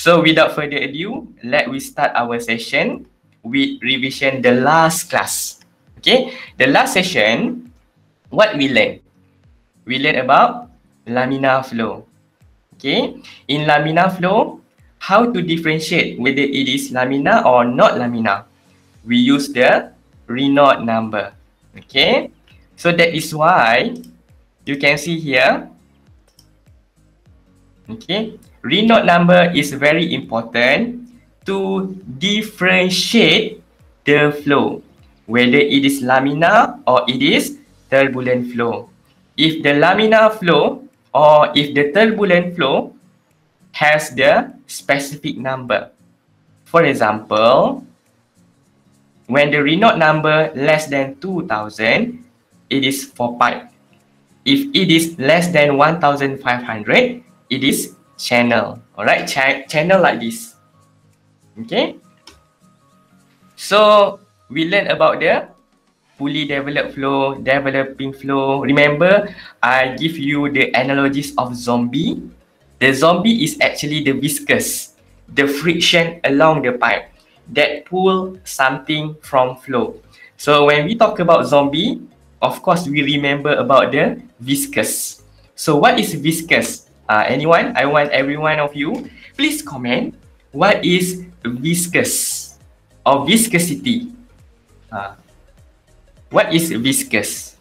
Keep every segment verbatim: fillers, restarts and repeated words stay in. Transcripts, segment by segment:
So without further ado, let we start our session with revision the last class. Okay, the last session, what we learned? We learned about laminar flow. Okay, in laminar flow, how to differentiate whether it is laminar or not laminar. We use the Reynolds number. Okay, so that is why you can see here. Okay, Reynolds number is very important to differentiate the flow, whether it is laminar or it is turbulent flow. If the laminar flow or if the turbulent flow has the specific number. For example, when the Reynolds number less than two thousand, it is for pipe. If it is less than one thousand five hundred, it is channel. Alright, Ch channel like this. Okay. So we learned about the fully developed flow, developing flow. Remember, I give you the analogies of zombie. The zombie is actually the viscous, the friction along the pipe that pull something from flow. So when we talk about zombie, of course we remember about the viscous. So what is viscous? Uh, anyone? I want every one of you, please comment what is viscous or viscosity. Uh, what is viscous?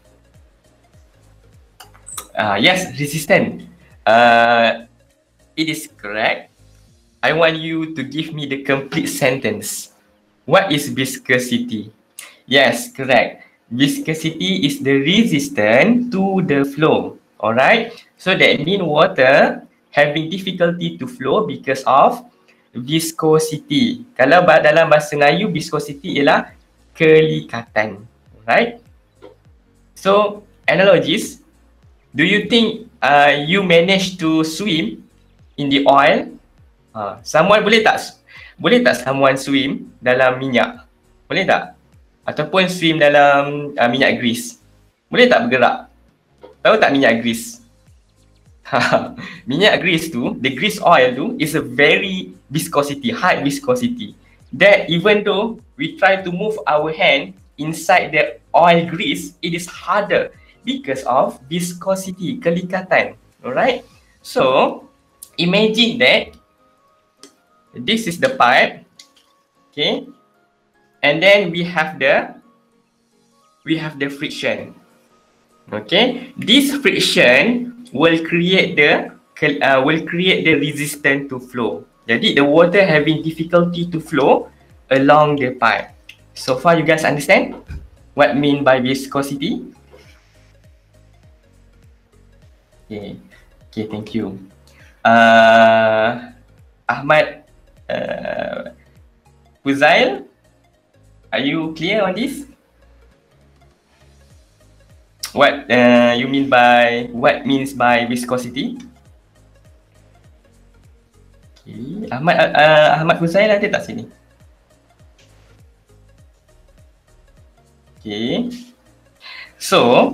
Uh, yes, resistant. Uh, it is correct. I want you to give me the complete sentence. What is viscosity? Yes, correct. Viscosity is the resistance to the flow. Alright? So that means water having difficulty to flow because of viscosity. Kalau dalam bahasa Melayu, viscosity ialah kelikatan. Right? So, analogies. Do you think uh, you manage to swim in the oil? Uh, someone boleh tak boleh tak someone swim dalam minyak? Boleh tak? Ataupun swim dalam uh, minyak grease? Boleh tak bergerak? Tahu tak minyak grease? Minyak grease tu, the grease oil tu is a very viscosity, high viscosity. That even though we try to move our hand inside the oil grease, it is harder because of viscosity, kelikatan. Alright? So, imagine that this is the pipe. Okay? And then we have the we have the friction. Okay? This friction will create the uh, will create the resistance to flow. Jadi the water having difficulty to flow along the pipe. So far you guys understand what mean by viscosity? Okay. Okay, thank you. Uh, Ahmad uh, Fuzail, are you clear on this? What uh, you mean by what means by viscosity? Okay. Ahmad uh, Ahmad Fuzail ada tak sini? Okay. So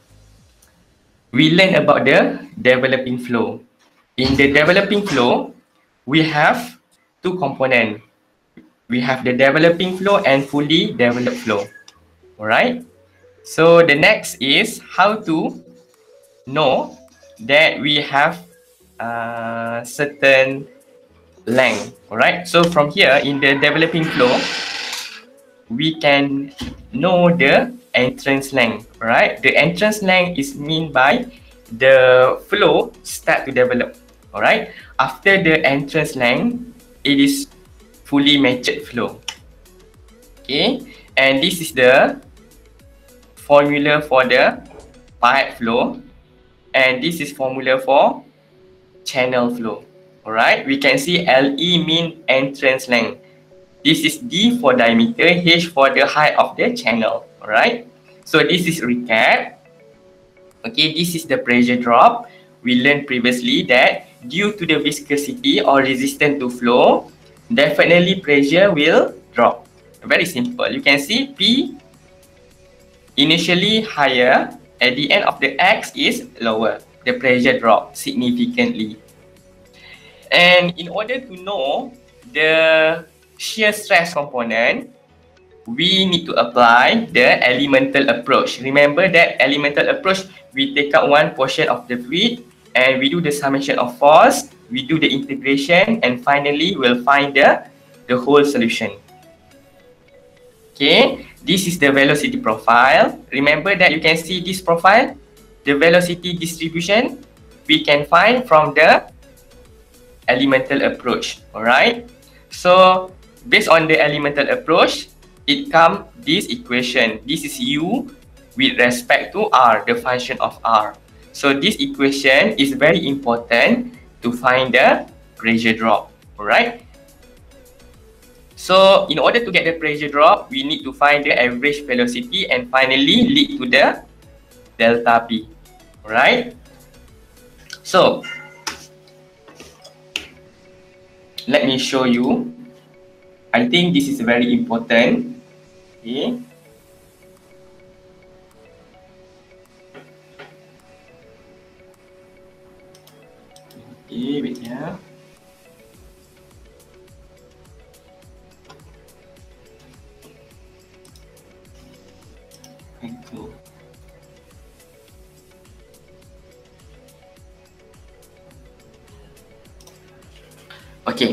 we learn about the developing flow. In the developing flow, we have two components. We have the developing flow and fully developed flow. Alright. So the next is how to know that we have uh, certain length. Alright. So from here in the developing flow, we can know the entrance length. Alright. The entrance length is mean by the flow start to develop. Alright. After the entrance length, it is fully matured flow. Okay. And this is the formula for the pipe flow, and this is formula for channel flow. Alright, we can see L E mean entrance length. This is D for diameter, H for the height of the channel. Alright, so this is recap. Okay, this is the pressure drop. We learned previously that due to the viscosity or resistance to flow, definitely pressure will drop. Very simple. You can see P initially higher, at the end of the X is lower. The pressure drop significantly. And in order to know the shear stress component, we need to apply the elemental approach. Remember that elemental approach, we take out one portion of the fluid and we do the summation of force, we do the integration, and finally we'll find the, the whole solution. Okay, this is the velocity profile. Remember that you can see this profile, the velocity distribution, we can find from the elemental approach. Alright, so based on the elemental approach, it comes this equation. This is U with respect to R, the function of R. So this equation is very important to find the pressure drop. Alright. So in order to get the pressure drop, we need to find the average velocity and finally lead to the delta P. Alright. So let me show you. I think this is very important. Okay. Okay, wait here. Thank you. Okay.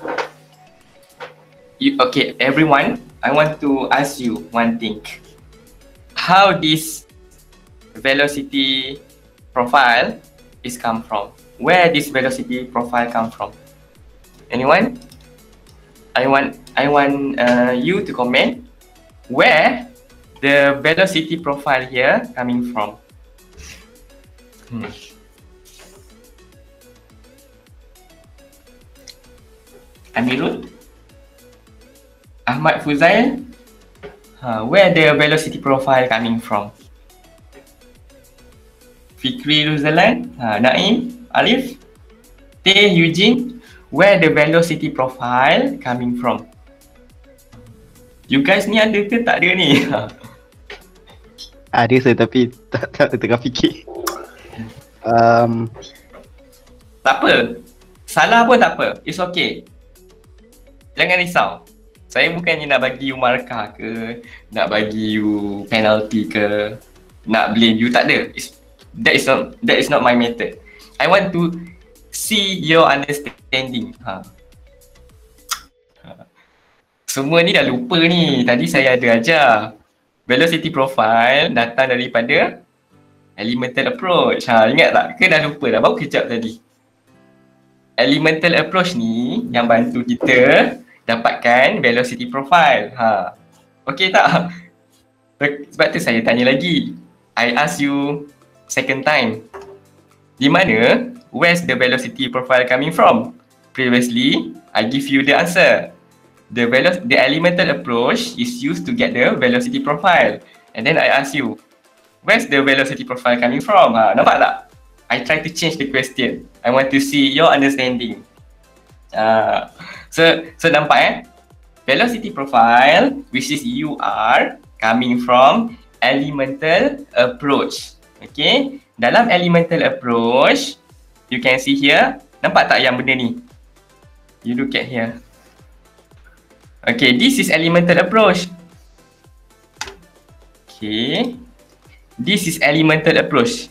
You, okay, everyone, I want to ask you one thing. How this velocity profile is come from? Where this velocity profile come from? Anyone? I want I want uh, you to comment where the velocity profile here coming from. Hmm. Amirul? Ahmad Fuzail? Uh, where the velocity profile coming from? Fikri Ruzalan? Uh, Naim? Alif? Teh Eugene? Where the velocity profile coming from? You guys ni ada ke tak ada ni? Ada saya tapi tak, tak tengah fikir. Um, tak apa. Salah pun tak apa. It's okay. Jangan risau. Saya bukannya nak bagi you markah ke, nak bagi you penalty ke, nak blame you, tak ada. It's, that is not that is not my method. I want to see your understanding. Ha. Semua ni dah lupa ni. Tadi saya ada ajar. Velocity profile datang daripada elemental approach. Ha, ingat tak? Ke dah lupa dah? Baru kejap tadi. Elemental approach ni yang bantu kita dapatkan velocity profile. Ha. Okey tak? Sebab tu saya tanya lagi. I ask you second time. Di mana? Where's the velocity profile coming from? Previously, I give you the answer. The velo- the elemental approach is used to get the velocity profile. And then I ask you, where's the velocity profile coming from? Ha, nampak tak? I try to change the question. I want to see your understanding. Uh, so, so nampak eh? Velocity profile, which is U R, coming from elemental approach. Okay? Dalam elemental approach, you can see here. Nampak tak yang benda ni? You look at here. Okay, this is elemental approach. Okay. This is elemental approach.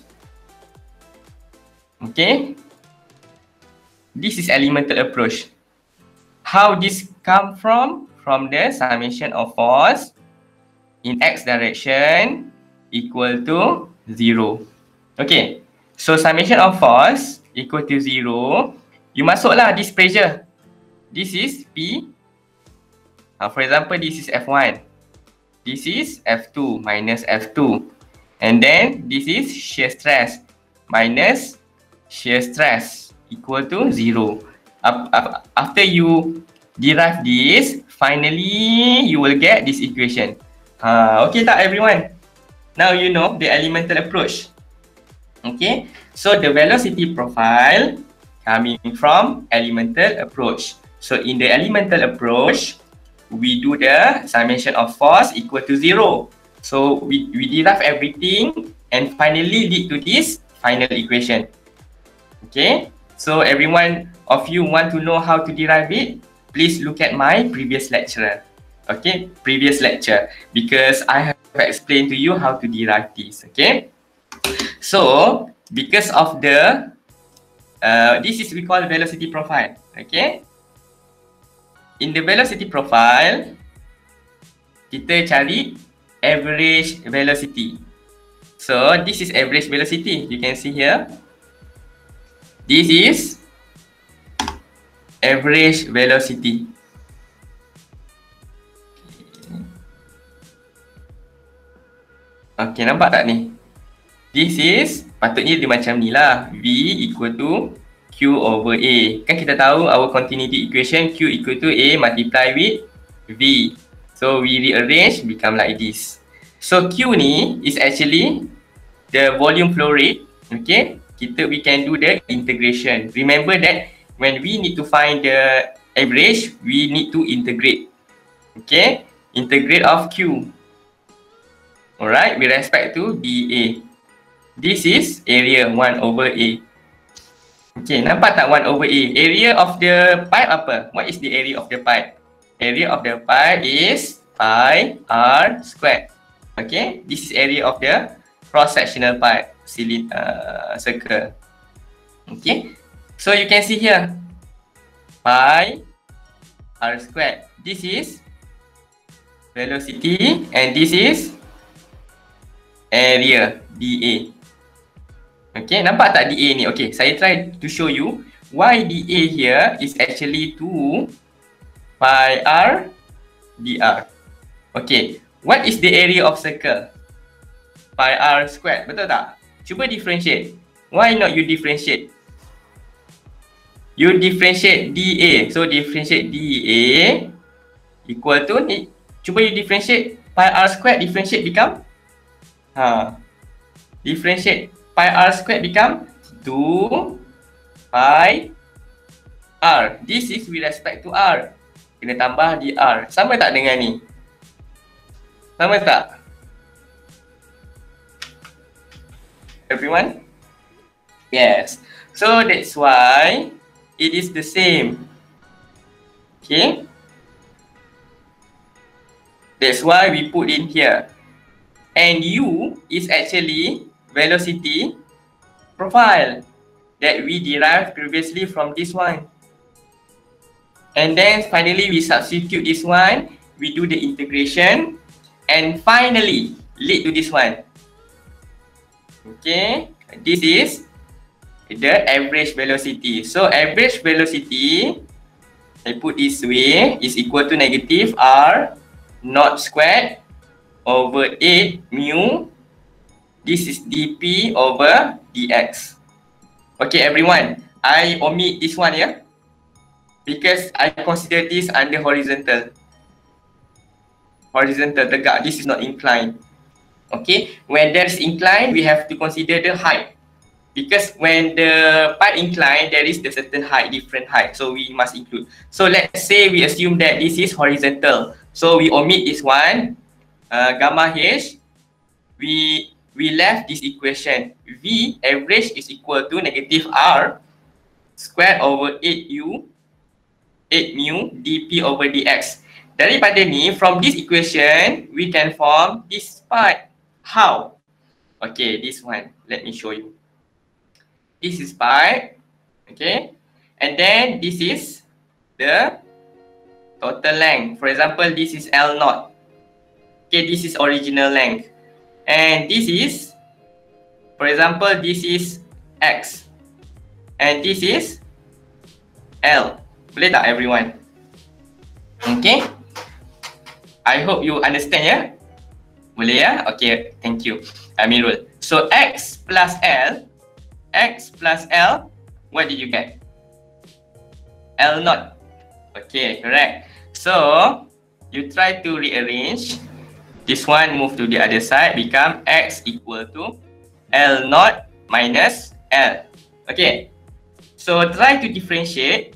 Okay. This is elemental approach. How this come from? From the summation of force in x direction equal to zero. Okay. So summation of force equal to zero. You masuklah this pressure. This is P. Uh, for example, this is F one. This is F two minus F two. And then this is shear stress minus shear stress equal to zero. Uh, uh, after you derive this, finally you will get this equation. Uh, okay tak everyone? Now you know the elemental approach. Okay, so the velocity profile coming from elemental approach. So in the elemental approach, we do the summation of force equal to zero. So we, we derive everything and finally lead to this final equation. Okay, So everyone of you want to know how to derive it, please look at my previous lecture. Okay, previous lecture, because I have explained to you how to derive this. Okay, so because of the uh, this is we call velocity profile. Okay, in the velocity profile, kita cari average velocity. So this is average velocity. You can see here. This is average velocity. Okay, nampak tak ni? This is, patutnya dia macam ni lah. V equal to Q over A. Kan kita tahu our continuity equation Q equal to A multiply with V. So we rearrange become like this. So Q ni is actually the volume flow rate. Okay, kita we can do the integration. Remember that when we need to find the average, we need to integrate. Okay, integrate of Q. Alright, with respect to dA. This is area one over A. Okay, nampak tak one over A? Area of the pipe apa? What is the area of the pipe? Area of the pipe is pi r squared. Okay, this is area of the cross-sectional pipe, cylinder, uh, circle. Okay, so you can see here, pi r squared. This is velocity and this is area dA. Okay, nampak tak dA ni? Okay, saya try to show you why dA here is actually two pi r dr. Okay, what is the area of circle? Pi r squared, betul tak? Cuba differentiate. Why not you differentiate? You differentiate dA. So differentiate dA equal to ni. Cuba you differentiate pi r squared, differentiate become Ha, differentiate pi r squared become two pi r. This is with respect to r. Kena tambah dr. Sama tak dengan ni? Sama tak? Everyone? Yes. So that's why it is the same. Okay. That's why we put in here. And U is actually velocity profile that we derived previously from this one. And then finally we substitute this one, we do the integration, and finally lead to this one. Okay, this is the average velocity. So average velocity, I put this way, is equal to negative R naught squared over eight mu. This is dP over dx. Okay everyone, I omit this one yeah, because I consider this under horizontal. Horizontal, tegak. This is not inclined. Okay, when there's incline, we have to consider the height. Because when the pipe incline, there is the certain height, different height. So we must include. So let's say we assume that this is horizontal. So we omit this one. Uh, gamma H, we we left this equation. V average is equal to negative R squared over eight U eight mu dP over dx. Daripada ni, from this equation, we can form this part. How? Okay, this one. Let me show you. This is pi. Okay. And then this is the total length. For example, this is L naught. Okay, this is original length. And this is, for example, this is X. And this is L. Boleh tak everyone? Okay. I hope you understand ya. Boleh ya? Okay, thank you Amirul. So X plus L, X plus L, what did you get? L naught. Okay, correct. So you try to rearrange. This one move to the other side, become X equal to L naught minus L. Okay, so try to differentiate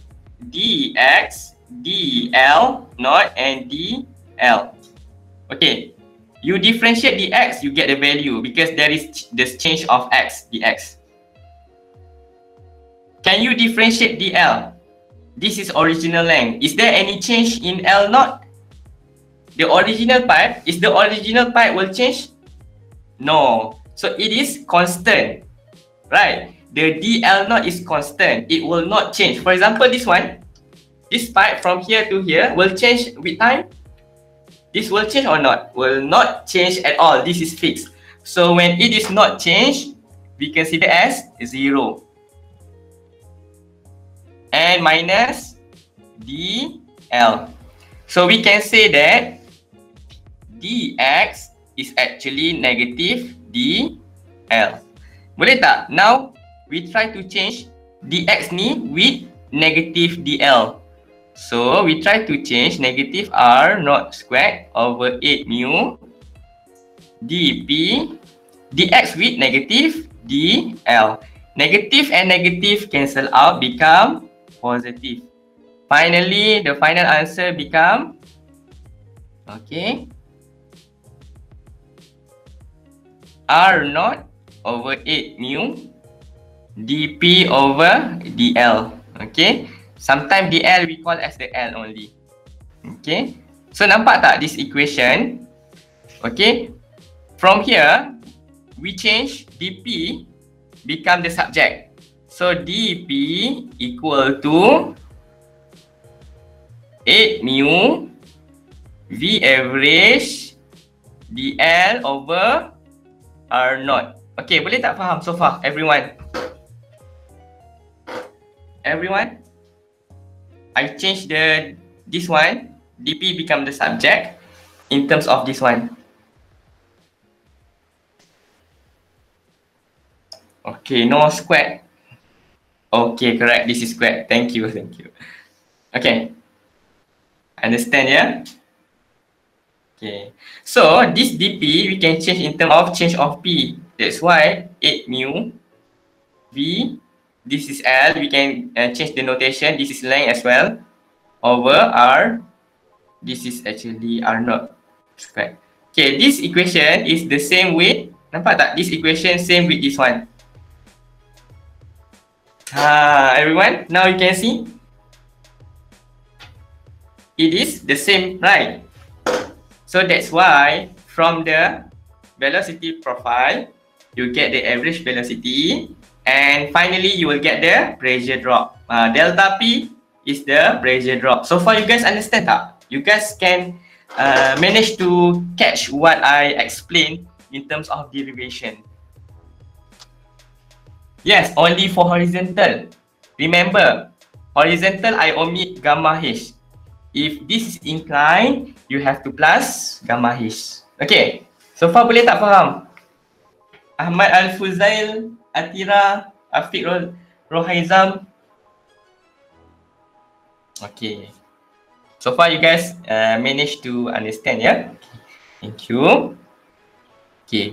dx, dl naught and dl. Okay, you differentiate dx, you get the value because there is this change of x, dx. Can you differentiate D L? This is original length. Is there any change in L naught? The original pipe, is the original pipe will change? No. So it is constant, right? The D L naught is constant. It will not change. For example, this one, this pipe from here to here will change with time. This will change or not? Will not change at all. This is fixed. So when it is not changed, we consider as zero. And minus D L. So we can say that dx is actually negative D L. Boleh tak? Now we try to change dx ni with negative D L. So we try to change negative R naught squared over eight mu dp dx with negative D L. Negative and negative cancel out, become positive. Finally, the final answer become, okay, R naught over eight mu dp over dl. Okay, sometimes dl we call as the L only. Okay, so nampak tak this equation? Okay, from here we change dp become the subject. So dp equal to eight mu V average dl over R naught. Okay, boleh tak faham so far everyone? Everyone? I change the this one, dp become the subject in terms of this one. Okay, no squared. Okay, correct. This is squared. Thank you, thank you. Okay, understand, yeah? Okay, so this dp we can change in terms of change of p. That's why eight mu v, this is L. We can uh, change the notation. This is length as well over R. This is actually R naught squared. Okay, this equation is the same with, nampak tak? This equation same with this one. Ah, everyone, now you can see it is the same, right? So that's why from the velocity profile you get the average velocity, and finally you will get the pressure drop. Uh, delta P is the pressure drop. So far you guys understand tak? You guys can uh, manage to catch what I explained in terms of derivation. Yes, only for horizontal. Remember, horizontal I omit gamma H. If this is inclined, you have to plus gamma H. Okay, so far boleh tak faham? Ahmad Al-Fuzail, Atira, Afiq Rohaizam. Okay, so far you guys uh, managed to understand, yeah? Thank you. Okay,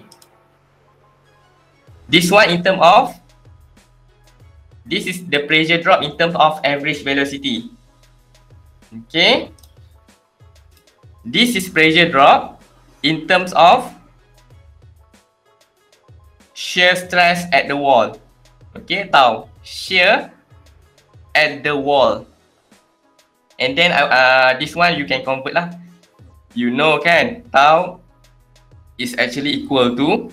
this one in terms of, this is the pressure drop in terms of average velocity. Okay, this is pressure drop in terms of shear stress at the wall. Okay, tahu shear at the wall. And then uh, this one you can convert lah. You know kan, tau is actually equal to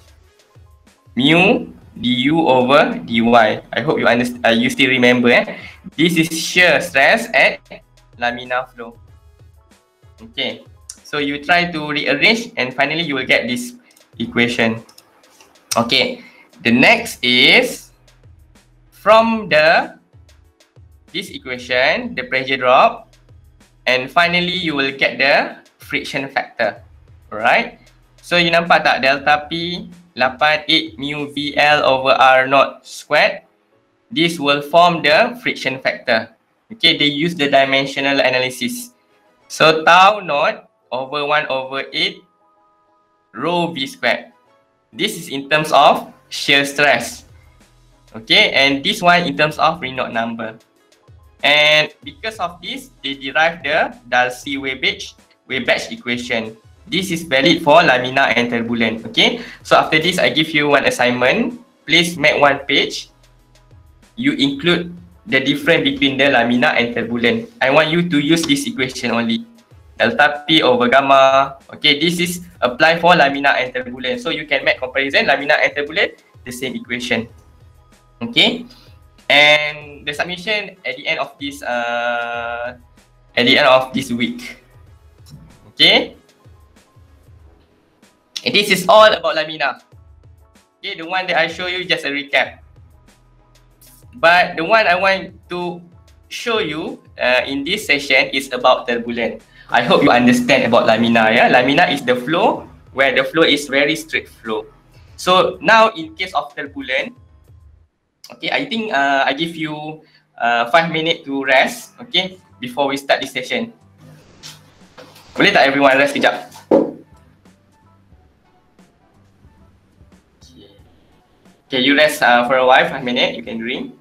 mu du over dy. I hope you understand. Uh, you still remember. Eh? This is shear stress at laminar flow. Okay, so you try to rearrange, and finally you will get this equation. Okay, the next is from the this equation, the pressure drop, and finally you will get the friction factor. Alright, so you nampak tak delta P eight mu V L over R naught squared? This will form the friction factor. Okay, they use the dimensional analysis. So tau naught over one over eight rho V squared. This is in terms of shear stress. Okay, and this one in terms of Reynolds number. And because of this, they derive the Darcy-Weibach Weibach equation. This is valid for laminar and turbulent. Okay, so after this, I give you one assignment. Please make one page you include the difference between the lamina and turbulent. I want you to use this equation only. Delta P over gamma. Okay, this is apply for lamina and turbulent. So you can make comparison lamina and turbulent, the same equation. Okay, and the submission at the end of this uh at the end of this week. Okay, and this is all about lamina. Okay, the one that I show you just a recap. But the one I want to show you uh, in this session is about turbulent. I hope you understand about lamina. Yeah, lamina is the flow where the flow is very straight flow. So now in case of turbulent, okay, I think uh, I give you uh, five minutes to rest. Okay, before we start this session. Boleh tak everyone rest kejap? Okay, you rest uh, for a while, five minutes. You can drink.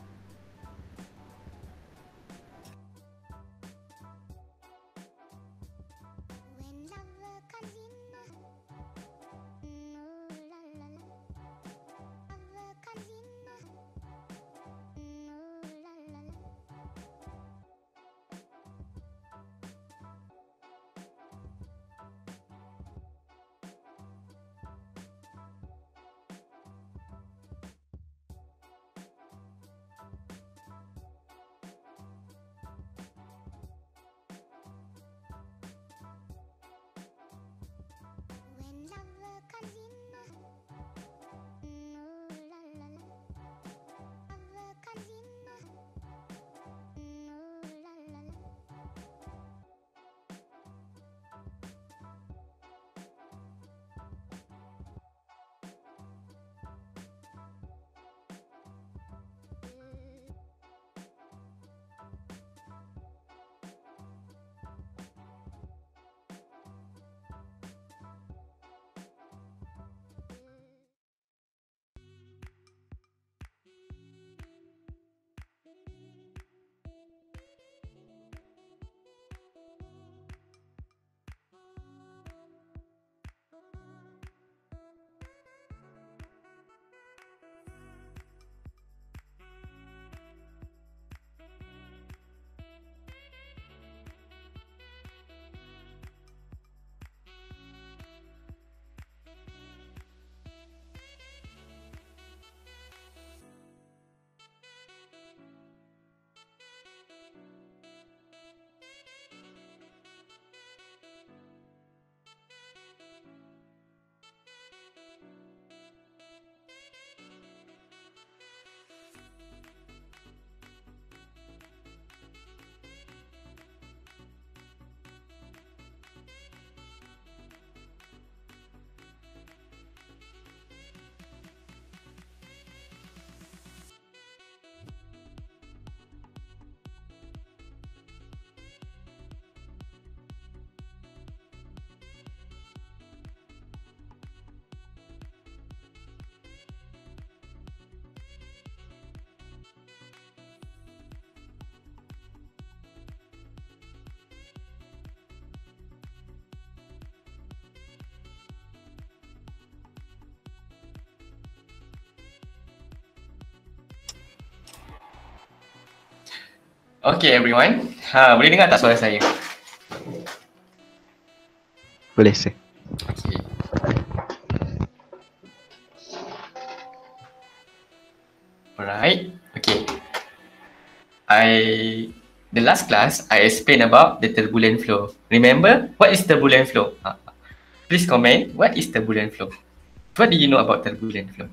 Okay everyone, ha, boleh dengar tak suara saya? Boleh sir. Okay. Alright, okay. I the last class I explained about the turbulent flow. Remember what is turbulent flow? Ha. Please comment what is turbulent flow. What do you know about turbulent flow?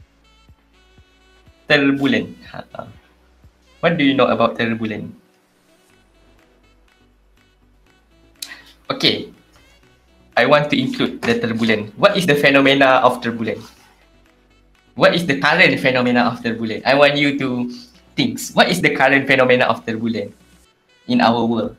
Turbulent. Ha. What do you know about turbulent? Okay, I want to include the turbulent. What is the phenomena of turbulent? What is the current phenomena of turbulent? I want you to think. What is the current phenomena of turbulent in our world?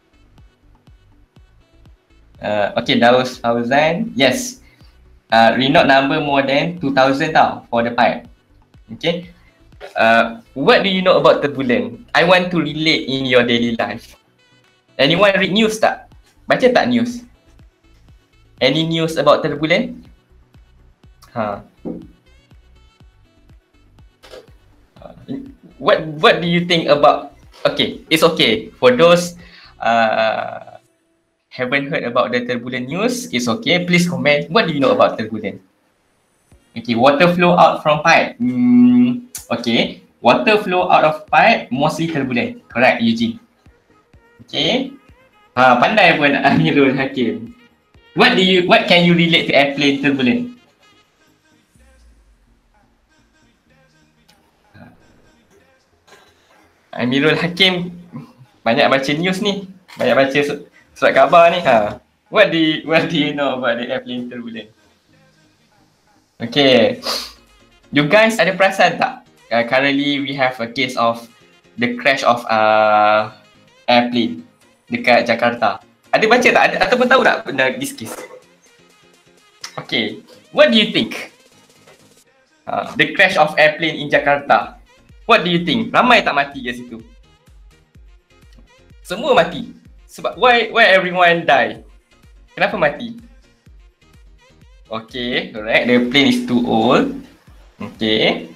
Uh, okay, that was thousand. Yes. Uh, Renault number more than two thousand tau for the pipe. Okay. Uh, what do you know about turbulent? I want to relate in your daily life. Anyone read news tak? Baca tak news? Any news about turbulent? Ha. what what do you think about? Okay, it's okay for those uh, haven't heard about the turbulent news. It's okay. Please comment. What do you know about turbulent? Okay, water flow out from pipe. Hmm, okay, water flow out of pipe mostly turbulent. Correct, Eugene. Okay. Ha, pandai pun Amirul Hakim. What do you? What can you relate to airplane turbulent? Amirul Hakim banyak baca news ni, banyak baca surat khabar ni. Ha. What do you, what do you know about the airplane turbulent? Okay, you guys ada perasan tak? Uh, currently we have a case of the crash of uh, airplane dekat Jakarta. Ada baca tak? Ada, ataupun tahu tak benda this case? Okay, what do you think? Uh, the crash of airplane in Jakarta. What do you think? Ramai tak mati kat situ? Semua mati. Sebab why why everyone die? Kenapa mati? Okay, correct. The plane is too old. Okay.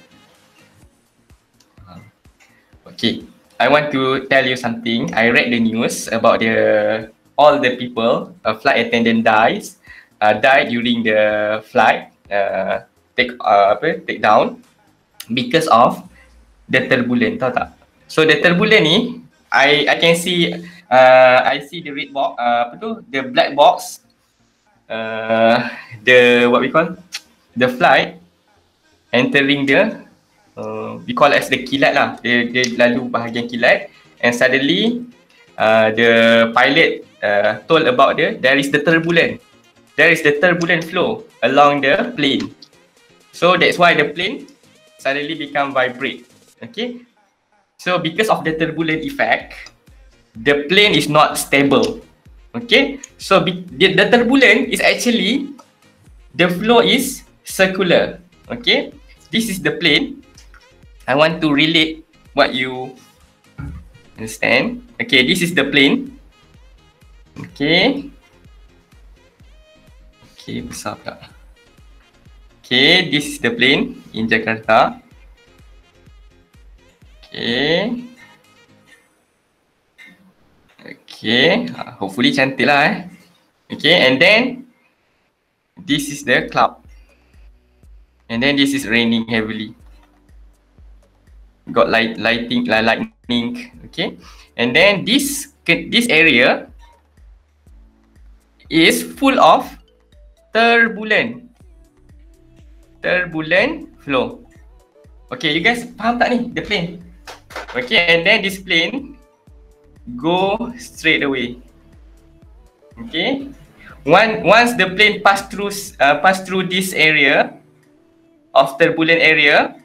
Okay. I want to tell you something. I read the news about the all the people, a flight attendant dies, uh, died during the flight, uh, take uh, apa, take down because of the turbulent, tahu tak? So the turbulent ni, I I can see, uh, I see the red box, uh, apa tu, the black box, uh, the what we call, the flight entering the, uh, we call as the kilat lah. Dia, dia lalu bahagian kilat, and suddenly uh, the pilot uh, told about the there is the turbulent, there is the turbulent flow along the plane. So that's why the plane suddenly become vibrate. Okay, so because of the turbulent effect, the plane is not stable. Okay, so be, the, the turbulent is actually, the flow is circular. Okay, this is the plane. I want to relate what you understand. Okay, this is the plane. Okay, okay, besar pula. Okay, this is the plane in Jakarta. Okay. Okay, hopefully cantik lah eh. Okay, and then this is the cloud. And then this is raining heavily. Got light, lighting, lightning. Okay, and then this this area is full of turbulent, turbulent flow. Okay, you guys faham tak ni the plane? Okay, and then this plane go straight away. Okay, One, once the plane pass through uh, pass through this area of turbulent area,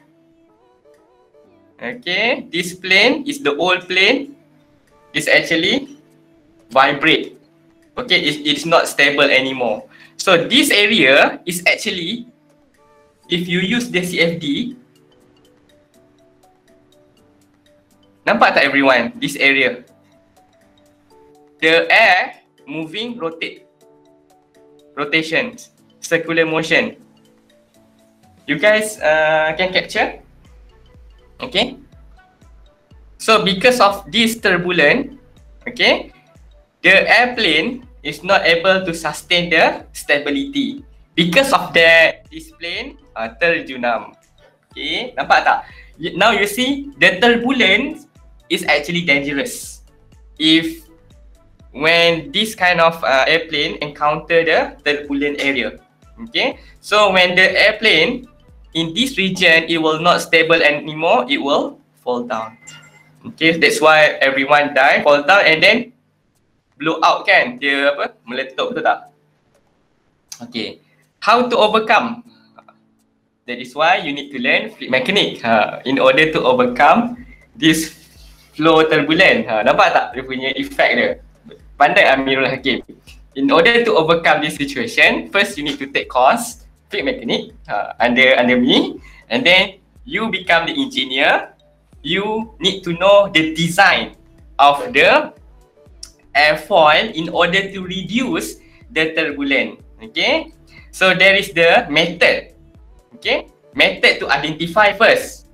okay, this plane is the old plane, is actually vibrate. Okay, it, it's not stable anymore. So this area is actually, if you use the C F D, nampak tak everyone, this area, the air moving, rotate, rotation, circular motion. You guys uh, can capture? Okay. So because of this turbulent, okay, the airplane is not able to sustain the stability. Because of that, this plane uh, terjunam. Okay, nampak tak? Now you see the turbulence is actually dangerous. If when this kind of uh, airplane encounter the turbulent area, okay, so when the airplane in this region, it will not stable anymore, it will fall down. Okay, that's why everyone die, fall down and then blow out kan, dia apa, meletup, betul tak? Okay, how to overcome? That is why you need to learn fluid mechanics ha, in order to overcome this flow turbulent. Ha, nampak tak dia punya effect dia? Pandai Amirul Hakim. In order to overcome this situation, first you need to take course fluid mechanics uh, under under me, and then you become the engineer. You need to know the design of the airfoil in order to reduce the turbulence. Okay, so there is the method. Okay, method to identify first.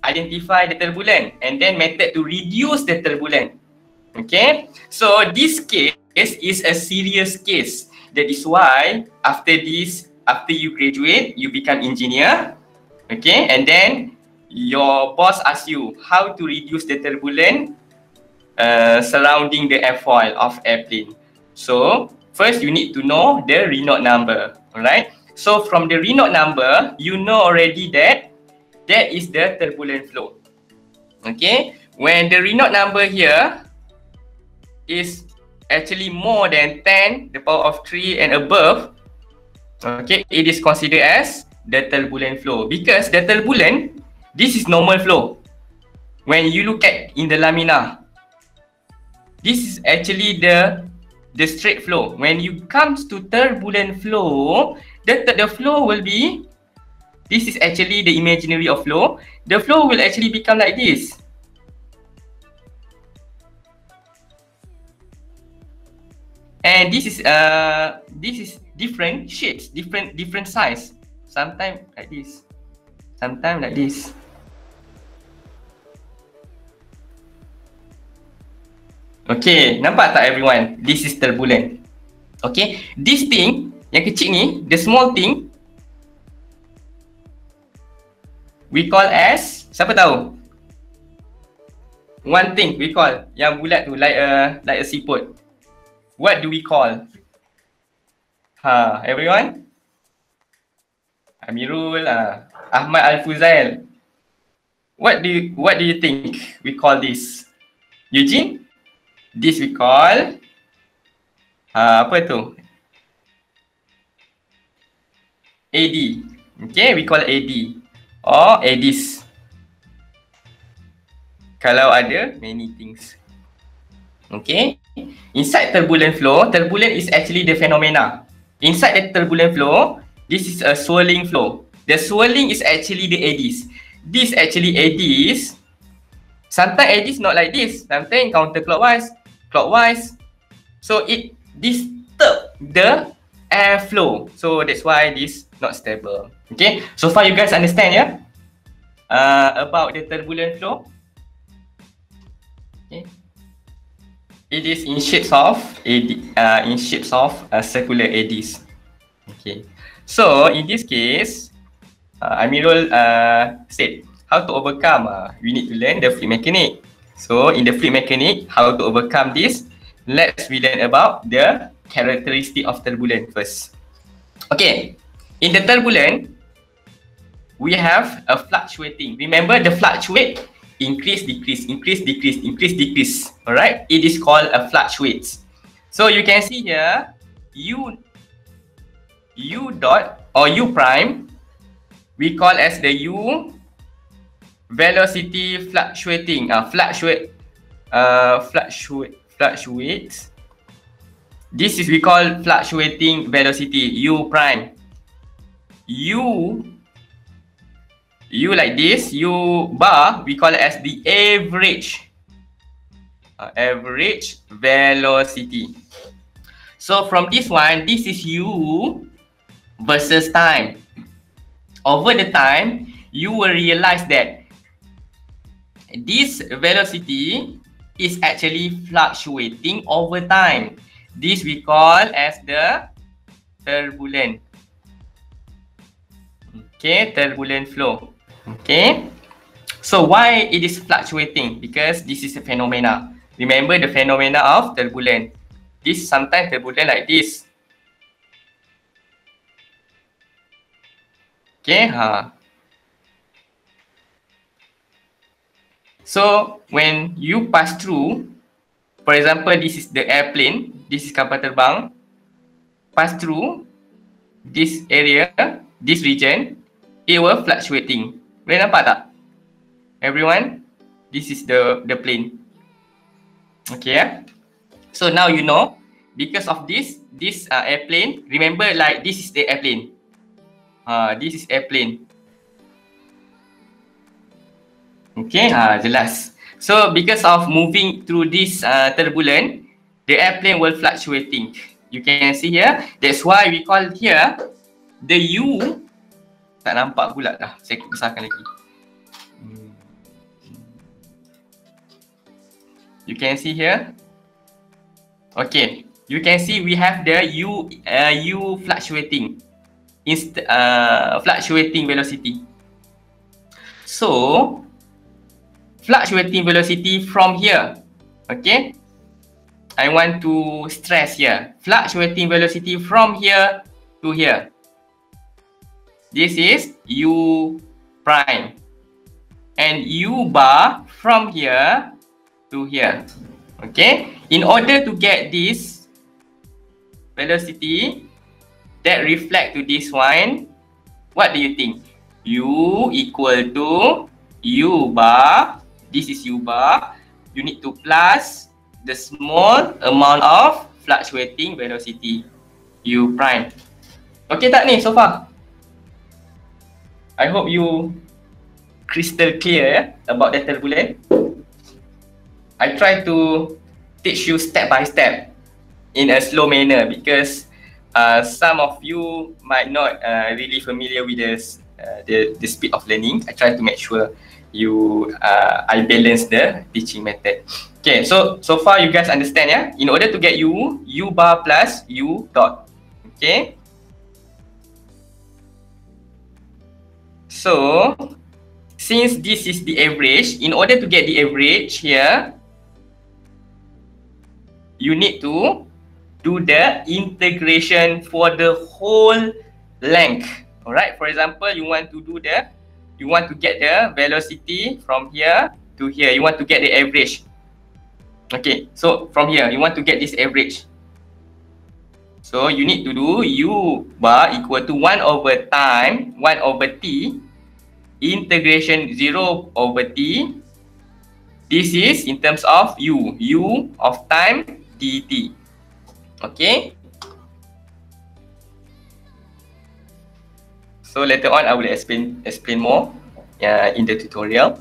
identify the turbulence, and then method to reduce the turbulence. Okay, so this case is a serious case. That is why after this, after you graduate, you become engineer. Okay, and then your boss asks you how to reduce the turbulence uh, surrounding the airfoil of airplane. So first you need to know the Renault number. Alright. So from the Renault number, you know already that that is the turbulent flow. Okay. When the Renault number here is actually more than ten, the power of three and above, okay, it is considered as the turbulent flow, because the turbulent, this is normal flow. When you look at in the lamina, this is actually the the straight flow. When you comes to turbulent flow, the, the flow will be, this is actually the imaginary of flow. The flow will actually become like this. And this is uh this is different shapes, different different size. Sometimes like this, sometimes like this. Okay, nampak tak everyone? This is turbulent. Okay, this thing yang kecil ni, the small thing, we call as, siapa tahu? One thing we call yang bulat tu, like a like a siput. What do we call? Ha, everyone? Amirul, uh, Ahmad Al-Fuzail. What do you, what do you think we call this? Eugene? This we call uh, apa tu? A D. Okay, we call A D or A D I S. Kalau ada many things. Okay, inside turbulent flow, turbulent is actually the phenomena. Inside the turbulent flow, this is a swirling flow. The swirling is actually the eddies. This actually eddies. Sometimes eddies not like this. Sometimes counterclockwise, clockwise. So it disturb the air flow. So that's why this not stable. Okay. So far you guys understand, yeah? Uh, about the turbulent flow. Okay. It is in shapes of eddy, uh, in shapes of uh, circular eddies. Okay. So in this case, uh, Amirul uh, said how to overcome. Uh, we need to learn the fluid mechanic. So in the fluid mechanic, how to overcome this? Let's we learn about the characteristic of turbulence first. Okay. In the turbulent, we have a fluctuating. Remember the fluctuate. Increase, decrease, increase, decrease, increase, decrease. Alright, it is called a fluctuates. So you can see here, u u dot or u prime, we call as the u velocity fluctuating. Uh, fluctuate, uh, fluctuate, fluctuates. This is we call fluctuating velocity, u prime. U U like this, U bar, we call it as the average, uh, average velocity. So from this one, this is U versus time. Over the time, you will realize that this velocity is actually fluctuating over time. This we call as the turbulent. Okay, turbulent flow. Okay, so why it is fluctuating? Because this is a phenomena. Remember the phenomena of turbulent. This sometimes turbulent like this. Okay, ha. So when you pass through, for example, this is the airplane. This is kapal terbang. Pass through this area, this region, it will fluctuating. Boleh nampak tak? Everyone, this is the the plane. Okay, yeah? So now you know, because of this, this uh, airplane, remember like this is the airplane. Uh, this is airplane. Okay, uh, jelas. So because of moving through this uh, turbulent, the airplane will fluctuating. You can see here, that's why we call here the U. Tak nampak pula dah, saya besarkan lagi. Hmm. You can see here. Okay, you can see we have the u uh, u fluctuating, inst uh, fluctuating velocity. So fluctuating velocity from here. Okay, I want to stress here. Fluctuating velocity from here to here. This is u prime, and u bar from here to here. Okay, in order to get this velocity that reflect to this one, what do you think? U equal to u bar, this is u bar, you need to plus the small amount of fluctuating velocity, u prime. Okay tak ni so far? I hope you crystal clear ya, about the turbulence. I try to teach you step by step in a slow manner because uh, some of you might not uh, really familiar with this, uh, the the speed of learning. I try to make sure you uh, I balance the teaching method. Okay, so so far you guys understand ya. In order to get u, u bar plus u dot. Okay. So since this is the average, in order to get the average here, you need to do the integration for the whole length. Alright, for example, you want to do the, you want to get the velocity from here to here. You want to get the average. Okay, so from here, you want to get this average. So you need to do u bar equal to one over time, one over t, integration zero over t. This is in terms of u, u of time dt. Okay. So later on I will explain explain more uh, in the tutorial.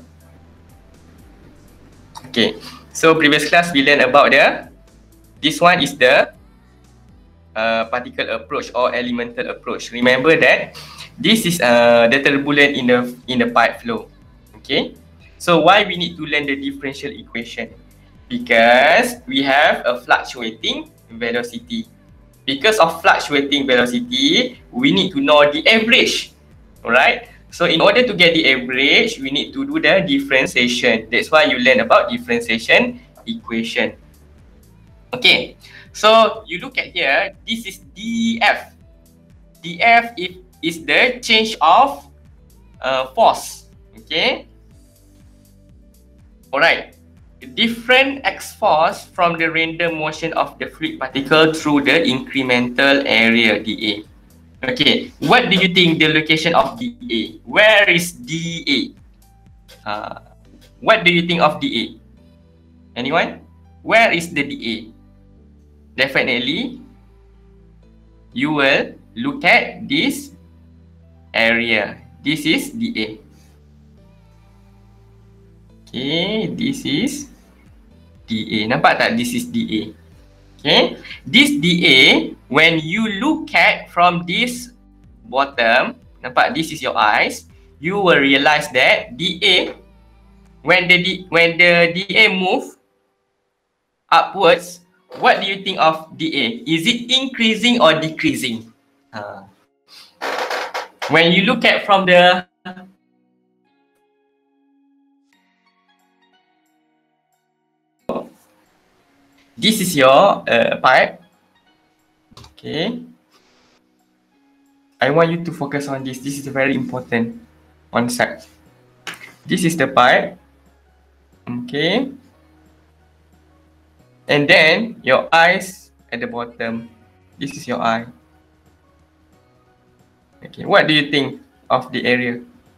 Okay. So previous class we learned about the, this one is the uh, particle approach or elemental approach. Remember that this is uh, the turbulence in the in the pipe flow. Okay. So why we need to learn the differential equation? Because we have a fluctuating velocity. Because of fluctuating velocity, we need to know the average. Alright? So in order to get the average, we need to do the differentiation. That's why you learn about differentiation equation. Okay. So you look at here, this is dF. dF is, is the change of uh, force. Okay. Alright. Different x force from the random motion of the fluid particle through the incremental area dA. Okay, what do you think the location of dA? Where is dA? Uh, what do you think of dA? Anyone? Where is the dA? Definitely, you will look at this area. This is dA. Okay, this is dA. Nampak tak? This is dA. Okay. This dA, when you look at from this bottom, nampak this is your eyes, you will realize that dA, when the when the dA move upwards, what do you think of dA? Is it increasing or decreasing? Uh, when you look at from the this is your uh, pipe. Okay. I want you to focus on this. This is very important concept. This is the pipe. Okay. And then your eyes at the bottom. This is your eye. Okay. What do you think of the area?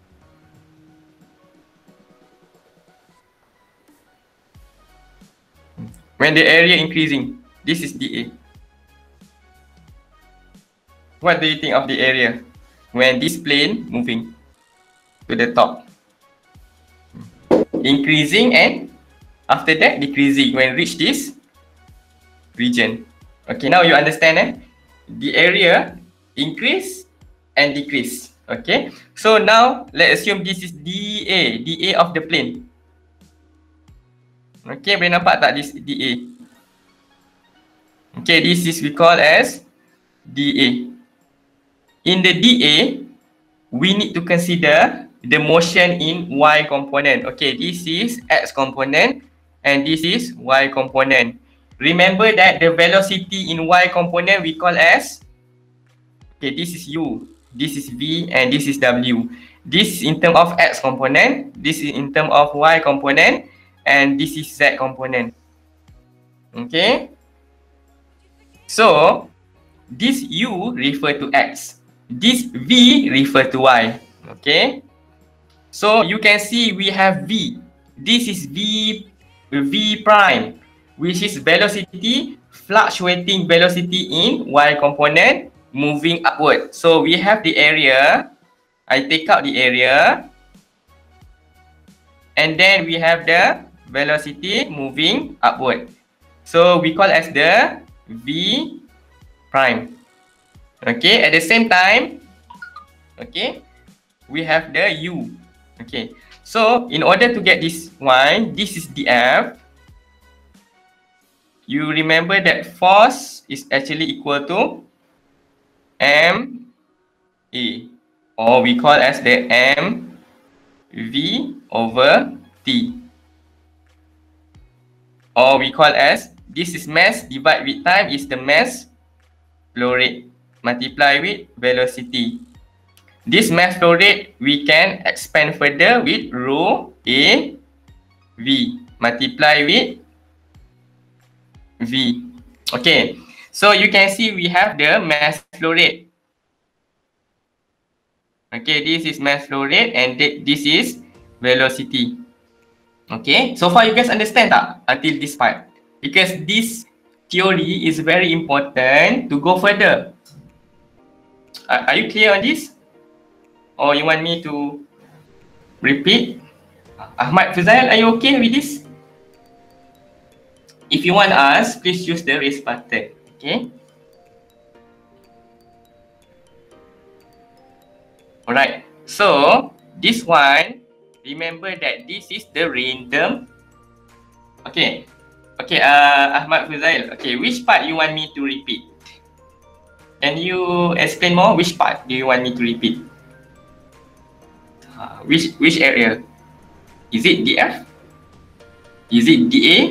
When the area increasing, this is dA. What do you think of the area when this plane moving to the top? Increasing and after that decreasing when reach this region. Okay, now you understand eh? The area increase and decrease. Okay, so now let's assume this is dA, dA of the plane. Okay, boleh nampak tak this D A? Okay, this is we call as D A. In the D A, we need to consider the motion in Y component. Okay, this is X component and this is Y component. Remember that the velocity in Y component we call as, okay, this is U, this is V, and this is W. This is in term of X component, this is in term of Y component, and this is Z component. Okay. So, this U refer to X. This V refer to Y. Okay. So, you can see we have V. This is V, V prime, which is velocity, fluctuating velocity in Y component, moving upward. So, we have the area. I take out the area. And then we have the velocity moving upward. So, we call as the V prime. Okay, at the same time, okay, we have the U. Okay, so in order to get this one, this is D F. You remember that force is actually equal to M A, or we call as the M V over T, or we call as, this is mass divided with time is the mass flow rate multiply with velocity. This mass flow rate we can expand further with rho A V multiply with V. Okay, so you can see we have the mass flow rate. Okay, this is mass flow rate and this is velocity. Okay, so far you guys understand tak until this part? Because this theory is very important to go further. Uh, are you clear on this? Or you want me to repeat? Ahmad Fuzail, are you okay with this? If you want to ask, please use the raise button. Okay. Alright. So this one, remember that this is the random. Okay. Okay. Uh, Ahmad Fuzail. Okay. Which part you want me to repeat? Can you explain more? Which part do you want me to repeat? Uh, which which area? Is it D F? Is it D A?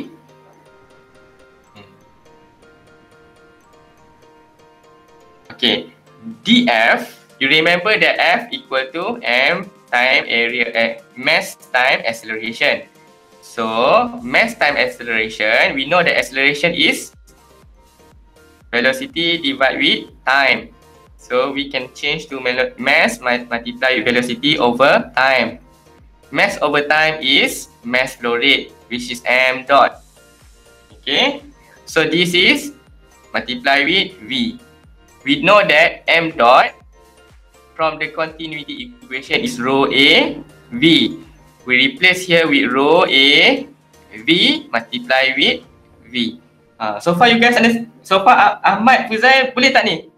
Okay, D F, you remember that F equal to M time area, eh, mass time acceleration. So, mass time acceleration, we know that acceleration is velocity divided with time. So, we can change to mass multiply with velocity over time. Mass over time is mass flow rate, which is M dot. Okay, so this is multiply with V. We know that M dot from the continuity equation is rho A V. We replace here with rho A V multiply with V. Uh, so far you guys understand? So far Ahmad Fuzail boleh tak ni?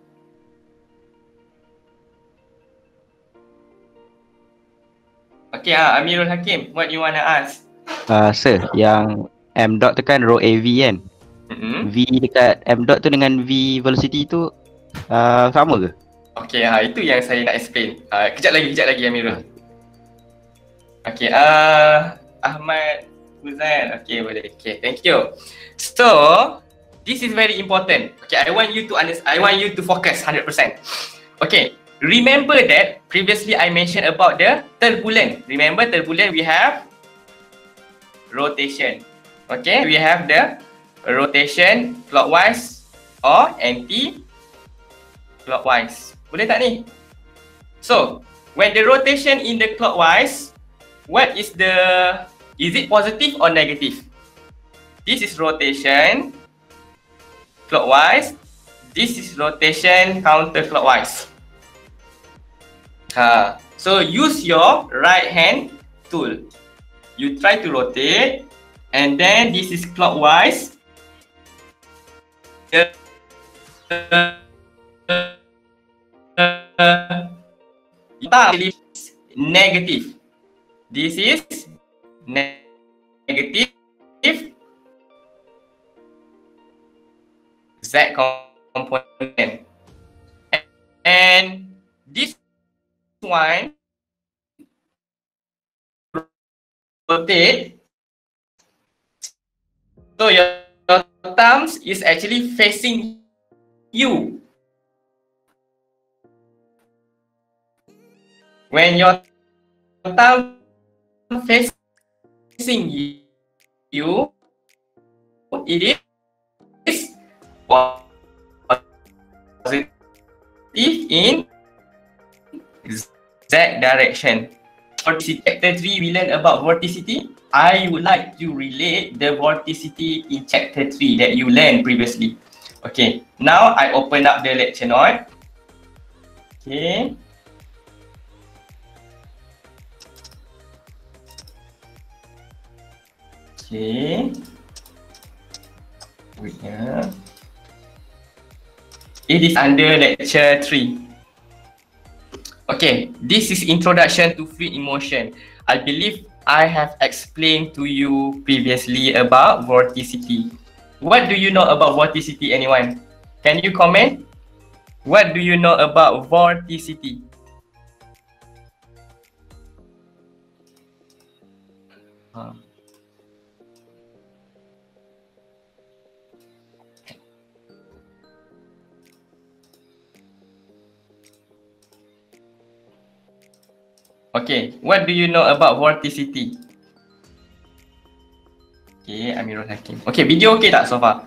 Okay, uh, Amirul Hakim, what you wanna ask? Uh, sir, yang M dot tu kan rho A V kan? Mm-hmm. V dekat M dot tu dengan V velocity tu uh, sama ke? Okay, uh, itu yang saya nak explain. Uh, kejap lagi, kejap lagi Amirul. Okay, uh, Ahmad Fuzail. Okay, boleh. Okay, thank you. So, this is very important. Okay, I want you to understand. I want you to focus one hundred percent. Okay, remember that previously I mentioned about the turbulent. Remember turbulent we have rotation. Okay, we have the rotation clockwise or anti-clockwise. Boleh tak ni? So, when the rotation in the clockwise, what is the, is it positive or negative? This is rotation clockwise. This is rotation counterclockwise. Ha. So, use your right hand tool. You try to rotate and then this is clockwise. Uh, uh, negative. This is ne negative. Z component. And this one rotate. So your, your thumbs is actually facing you. When your thumb facing you, it is positive in Z direction. Vorticity, chapter three, we learned about vorticity. I would like to relate the vorticity in chapter three that you learned previously. Okay, now I open up the lecture note. Okay. Okay. Wait, yeah. It is under lecture three. Okay, this is introduction to fluid in motion. I believe I have explained to you previously about vorticity. What do you know about vorticity, anyone? Can you comment? What do you know about vorticity? Huh. Okay, what do you know about vorticity? Okay, Amirul Hakim. Okay, video okay tak so far?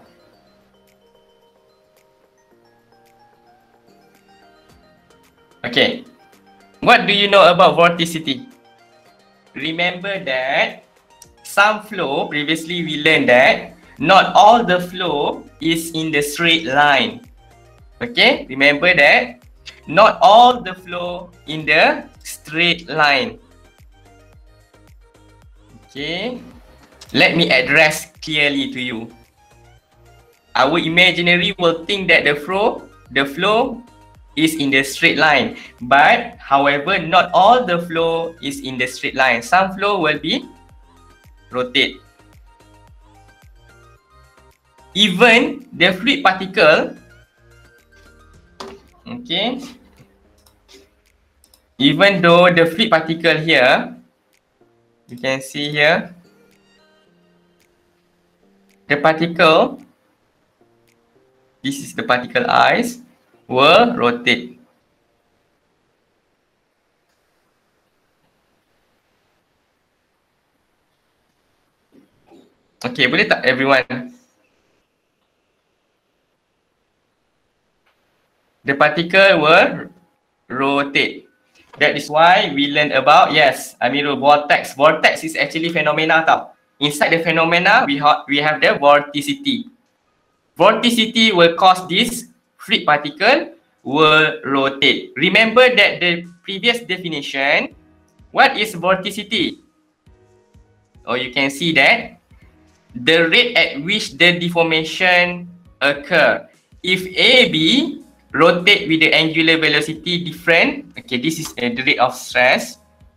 Okay, what do you know about vorticity? Remember that some flow, previously we learned that not all the flow is in the straight line. Okay, remember that not all the flow in the straight line. Okay, let me address clearly to you. Our imaginary will think that the flow, the flow is in the straight line. But however, not all the flow is in the straight line. Some flow will be rotate. Even the fluid particle, okay, even though the fluid particle here, you can see here, the particle, this is the particle ice, will rotate. Okay, boleh tak everyone? The particle will rotate. That is why we learn about, yes, Amirul, vortex. Vortex is actually phenomena tau. Inside the phenomena, we, ha we have the vorticity. Vorticity will cause this fluid particle will rotate. Remember that the previous definition, what is vorticity? Oh, you can see that the rate at which the deformation occur. If A B rotate with the angular velocity different, okay, this is uh, the rate of stress.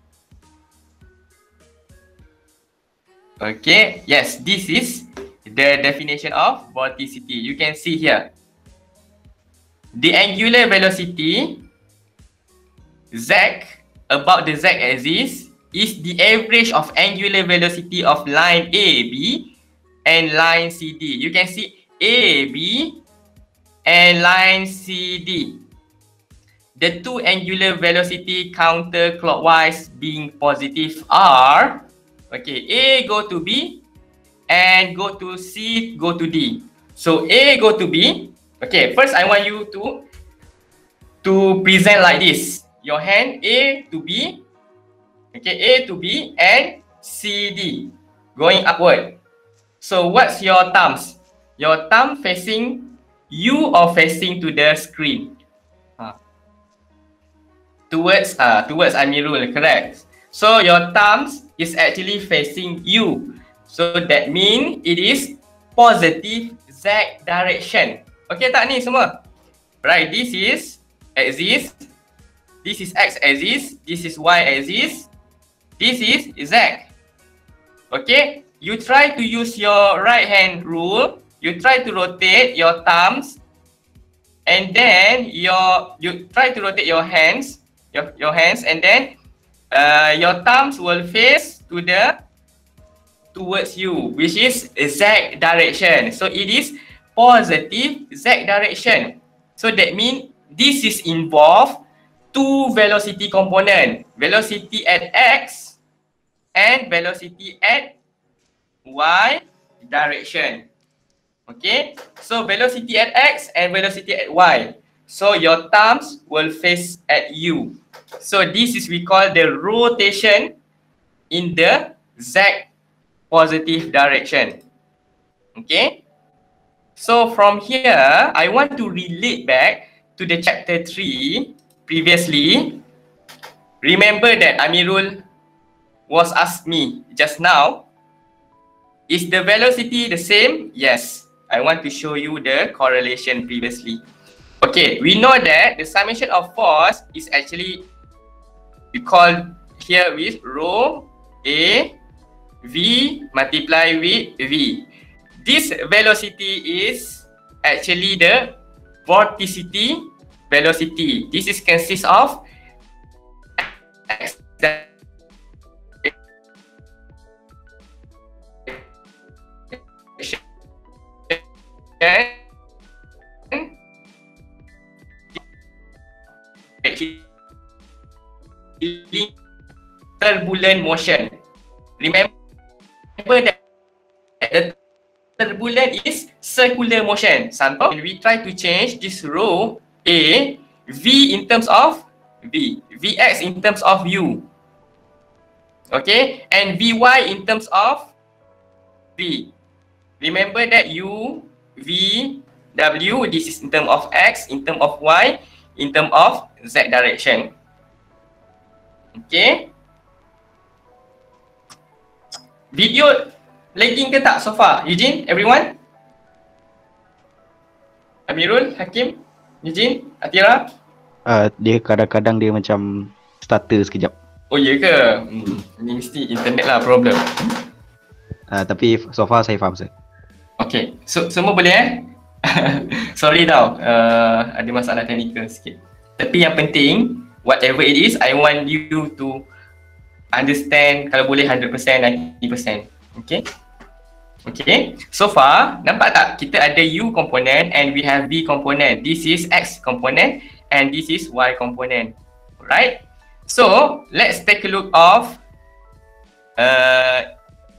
Okay, yes, this is the definition of vorticity. You can see here. The angular velocity, Z, about the Z axis, is the average of angular velocity of line A B and line C D. You can see A B and line C D. The two angular velocity counterclockwise being positive are, okay, A go to B and go to C, go to D. So A go to B. Okay, first I want you to to present like this. Your hand A to B. Okay, A to B and C D going upward. So what's your thumbs? Your thumb facing you or facing to the screen? Huh. Towards uh, towards Amirul, correct. So your thumbs is actually facing you. So that means it is positive Z direction. Okay tak ni semua? Right, this is axis. This is X axis. This is Y axis. This is Z. Okay, you try to use your right hand rule. You try to rotate your thumbs and then your you try to rotate your hands, your your hands, and then uh, your thumbs will face to the towards you, which is Z direction. So it is positive Z direction. So that means this is involve two velocity component, velocity at X and velocity at Y direction. Okay, so velocity at X and velocity at Y. So your thumbs will face at you. So this is we call the rotation in the Z positive direction. Okay, so from here I want to relate back to the chapter three previously. Remember that Amirul was asked me just now, is the velocity the same? Yes. I want to show you the correlation previously. Okay, we know that the summation of force is actually we call here with rho A V multiply with V. This velocity is actually the vorticity velocity. This is consists of X turbulent motion. Remember that the turbulent is circular motion. Sample, when we try to change this rho A, V in terms of V, Vx in terms of U, okay, and Vy in terms of V. Remember that U, V, W, this is in terms of X, in terms of Y, in terms of Z direction. Okay. Video lagging ke tak so far? Eugene, everyone? Amirul, Hakim, Eugene, Atira? Uh, dia kadang-kadang dia macam stutter sekejap. Oh iya ke? Hmm, ini mesti internet lah problem. Uh, tapi so far saya faham, sir. Okay, so semua boleh eh? Sorry tau, uh, ada masalah teknikal sikit. Tapi yang penting, whatever it is, I want you to understand kalau boleh one hundred percent, ninety percent. Okay? Okay, so far, nampak tak? Kita ada U component and we have V component. This is X component and this is Y component. Alright? So, let's take a look of uh,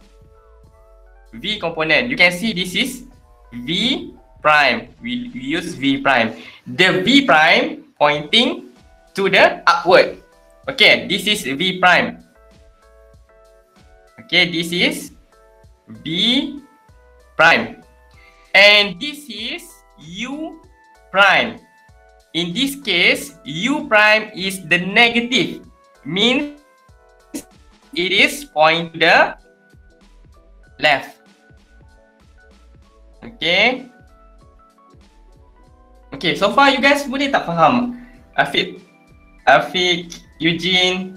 V component. You can see this is V prime. We, we use V prime. The V prime pointing to the upward. Okay, this is V prime. Okay, this is B prime. And this is U prime. In this case, U prime is the negative. Means it is point to the left. Okay. Okay, so far you guys boleh tak faham? Afiq, Afiq, Eugene.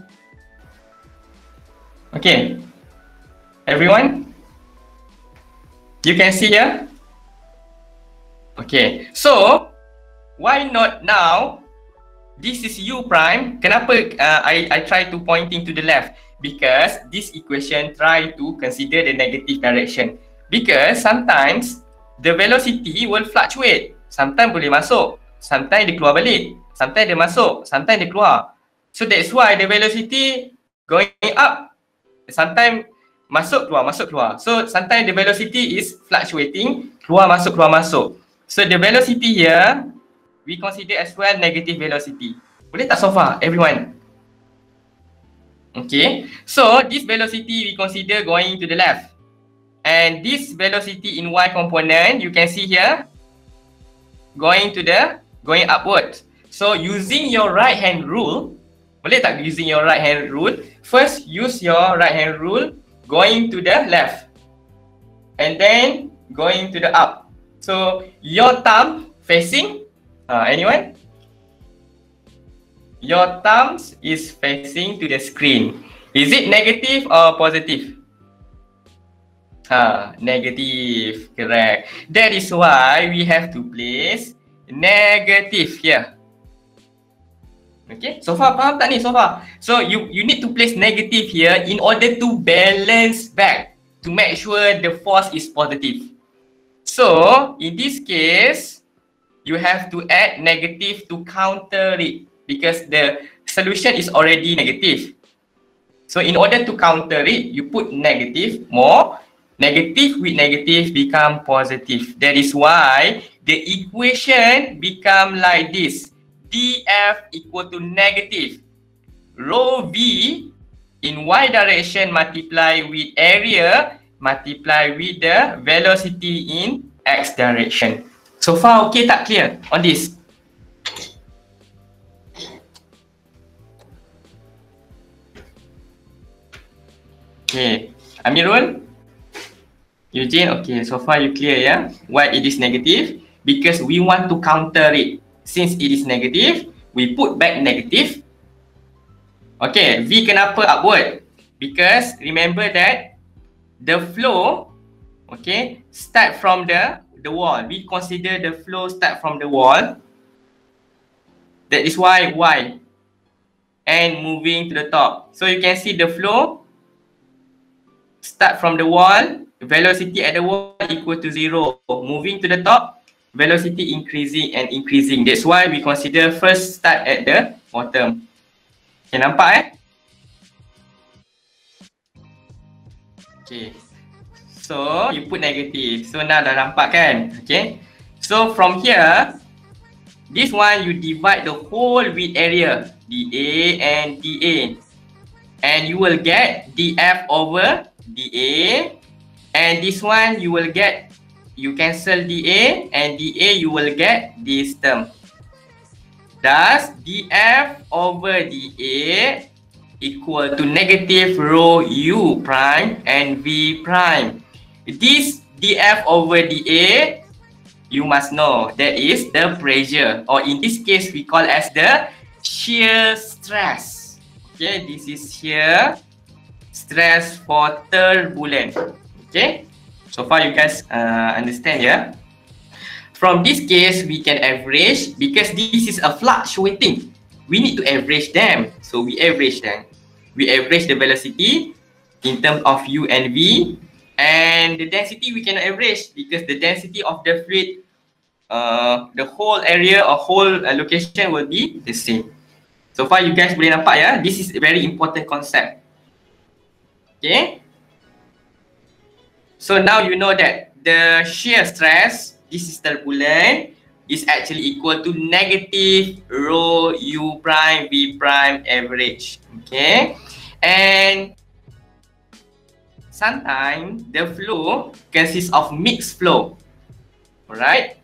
Okay. Everyone? You can see here? Okay. So, why not now? This is U prime. Kenapa uh, I, I try to pointing to the left? Because this equation try to consider the negative direction. Because sometimes the velocity will fluctuate. Sometimes boleh masuk, sometimes dia keluar balik. Sometimes dia masuk, sometimes dia keluar. So that's why the velocity going up. Sometimes masuk keluar, masuk keluar. So sometimes the velocity is fluctuating, keluar masuk, keluar masuk. So the velocity here, we consider as well negative velocity. Boleh tak so far, everyone? Okay, so this velocity we consider going to the left. And this velocity in Y component, you can see here, going to the, going upwards. So using your right hand rule, boleh tak using your right hand rule? First, use your right hand rule, going to the left. And then, going to the up. So, your thumb facing, uh, anyone? Your thumbs is facing to the screen. Is it negative or positive? Ha, negative, correct. That is why we have to place negative here. Okay, so far faham tak ni so far? So you you need to place negative here in order to balance back, to make sure the force is positive. So in this case, you have to add negative to counter it because the solution is already negative. So in order to counter it, you put negative more. Negative with negative become positive. That is why the equation become like this. dF equal to negative rho V in Y direction multiply with area multiply with the velocity in X direction. So far okay tak clear on this? Okay, Amirul, Eugene, okay, so far you clear ya? Why it is negative? Because we want to counter it. Since it is negative, we put back negative. Okay, V kenapa upward? Because remember that the flow, okay, start from the the wall. We consider the flow start from the wall. That is why Y. And moving to the top. So you can see the flow start from the wall. Velocity at the wall equal to zero. Moving to the top, velocity increasing and increasing. That's why we consider first start at the bottom. Okay, nampak eh? Okay. So, you put negative. So, now dah nampak kan? Okay. So, from here, this one you divide the whole width area. dA and dA. And you will get dF over dA. And this one you will get, you cancel dA, and dA you will get this term. Thus, dF over dA equal to negative rho U prime and V prime. This dF over dA, you must know, that is the pressure, or in this case we call as the shear stress. Okay, this is shear stress for turbulent. Okay, so far you guys uh, understand, yeah? From this case, we can average because this is a fluctuating. We need to average them. So we average them. We average the velocity in terms of U and V. And the density we can average because the density of the fluid, uh, the whole area or whole uh, location will be the same. So far you guys boleh nampak ya? This is a very important concept. Okay. So now you know that the shear stress, this is turbulent, is actually equal to negative rho U prime V prime average. Okay. And sometimes the flow consists of mixed flow. Alright.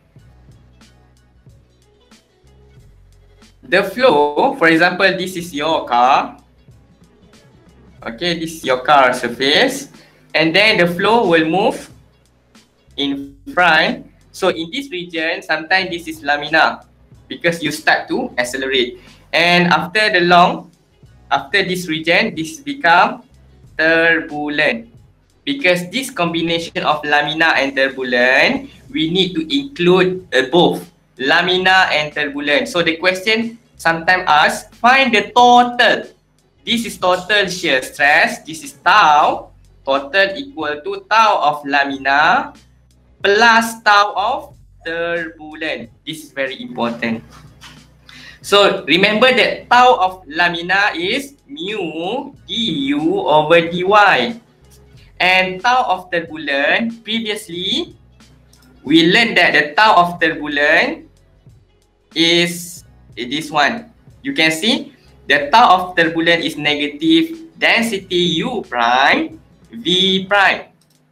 The flow, for example, this is your car. Okay, this is your car surface. And then the flow will move in front. So in this region, sometimes this is lamina because you start to accelerate. And after the long, after this region, this become turbulent. Because this combination of lamina and turbulent, we need to include uh, both lamina and turbulent. So the question sometimes asks, find the total. This is total shear stress. This is tau. Total equal to tau of lamina plus tau of turbulent. This is very important. So remember that tau of lamina is mu du over dy. And tau of turbulent, previously we learned that the tau of turbulent is this one. You can see the tau of turbulent is negative density U prime V prime.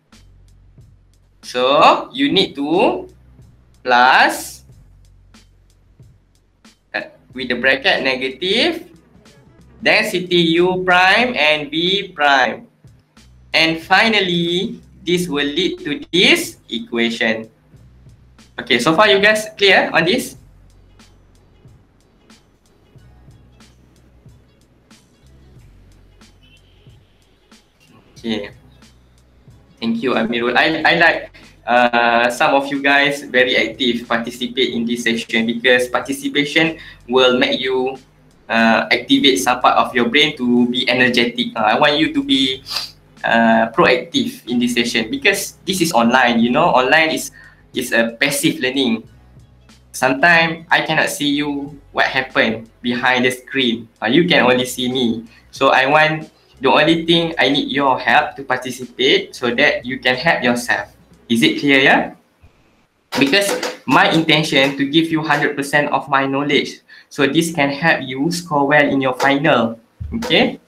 So you need to plus uh, with the bracket negative density U prime and V prime. And finally, this will lead to this equation. Okay, so far you guys clear on this? Okay. Thank you, Amirul. I, I like uh, some of you guys very active participate in this session, because participation will make you uh, activate some part of your brain to be energetic. Uh, I want you to be uh, proactive in this session, because this is online. You know, online is is a passive learning. Sometimes I cannot see you what happened behind the screen. Uh, you can only see me. So I want, the only thing I need your help to participate so that you can help yourself. Is it clear, yeah? Because my intention to give you one hundred percent of my knowledge. So this can help you score well in your final. Okay?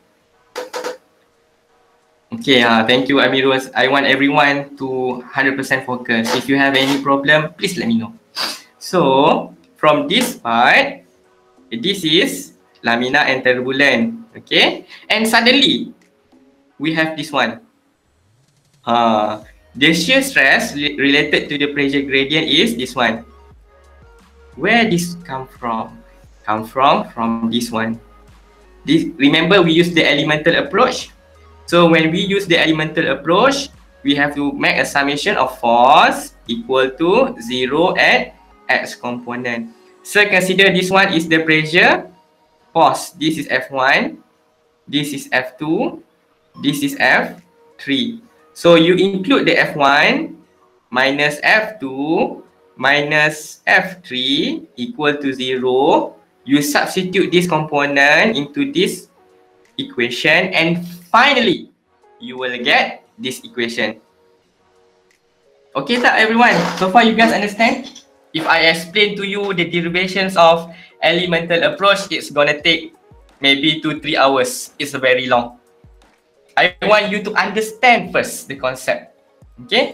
Okay, uh, thank you Amirul. I want everyone to one hundred percent focus. If you have any problem, please let me know. So, from this part, this is lamina and turbulent. Okay? And suddenly, we have this one. Uh, the shear stress related to the pressure gradient is this one. Where this come from? Come from from this one. This, remember, we use the elemental approach. So when we use the elemental approach, we have to make a summation of force equal to zero at x component. So consider this one is the pressure. Force, this is F one, this is F two, this is F three. So you include the F one minus F two minus F three equal to zero. You substitute this component into this equation, and finally you will get this equation. Okay tak everyone? So far you guys understand? If I explain to you the derivations of elemental approach, it's gonna take maybe two three hours. It's very long. I want you to understand first the concept. Okay?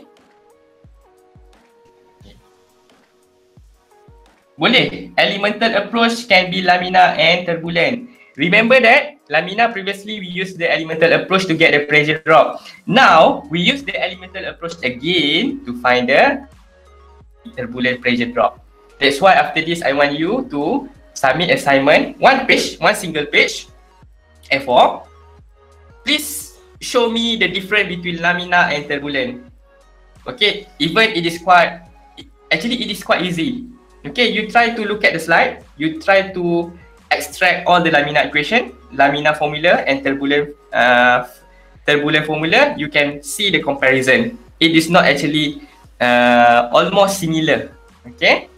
Boleh. Elemental approach can be lamina and turbulent. Remember that lamina previously we used the elemental approach to get the pressure drop. Now we use the elemental approach again to find the turbulent pressure drop. That's why after this I want you to submit assignment, one page, one single page, A four. Please show me the difference between lamina and turbulent. Okay, even it is quite, actually it is quite easy. Okay, you try to look at the slide, you try to extract all the lamina equation, lamina formula and turbulent uh, turbulent formula. You can see the comparison. It is not actually uh, almost similar. Okay.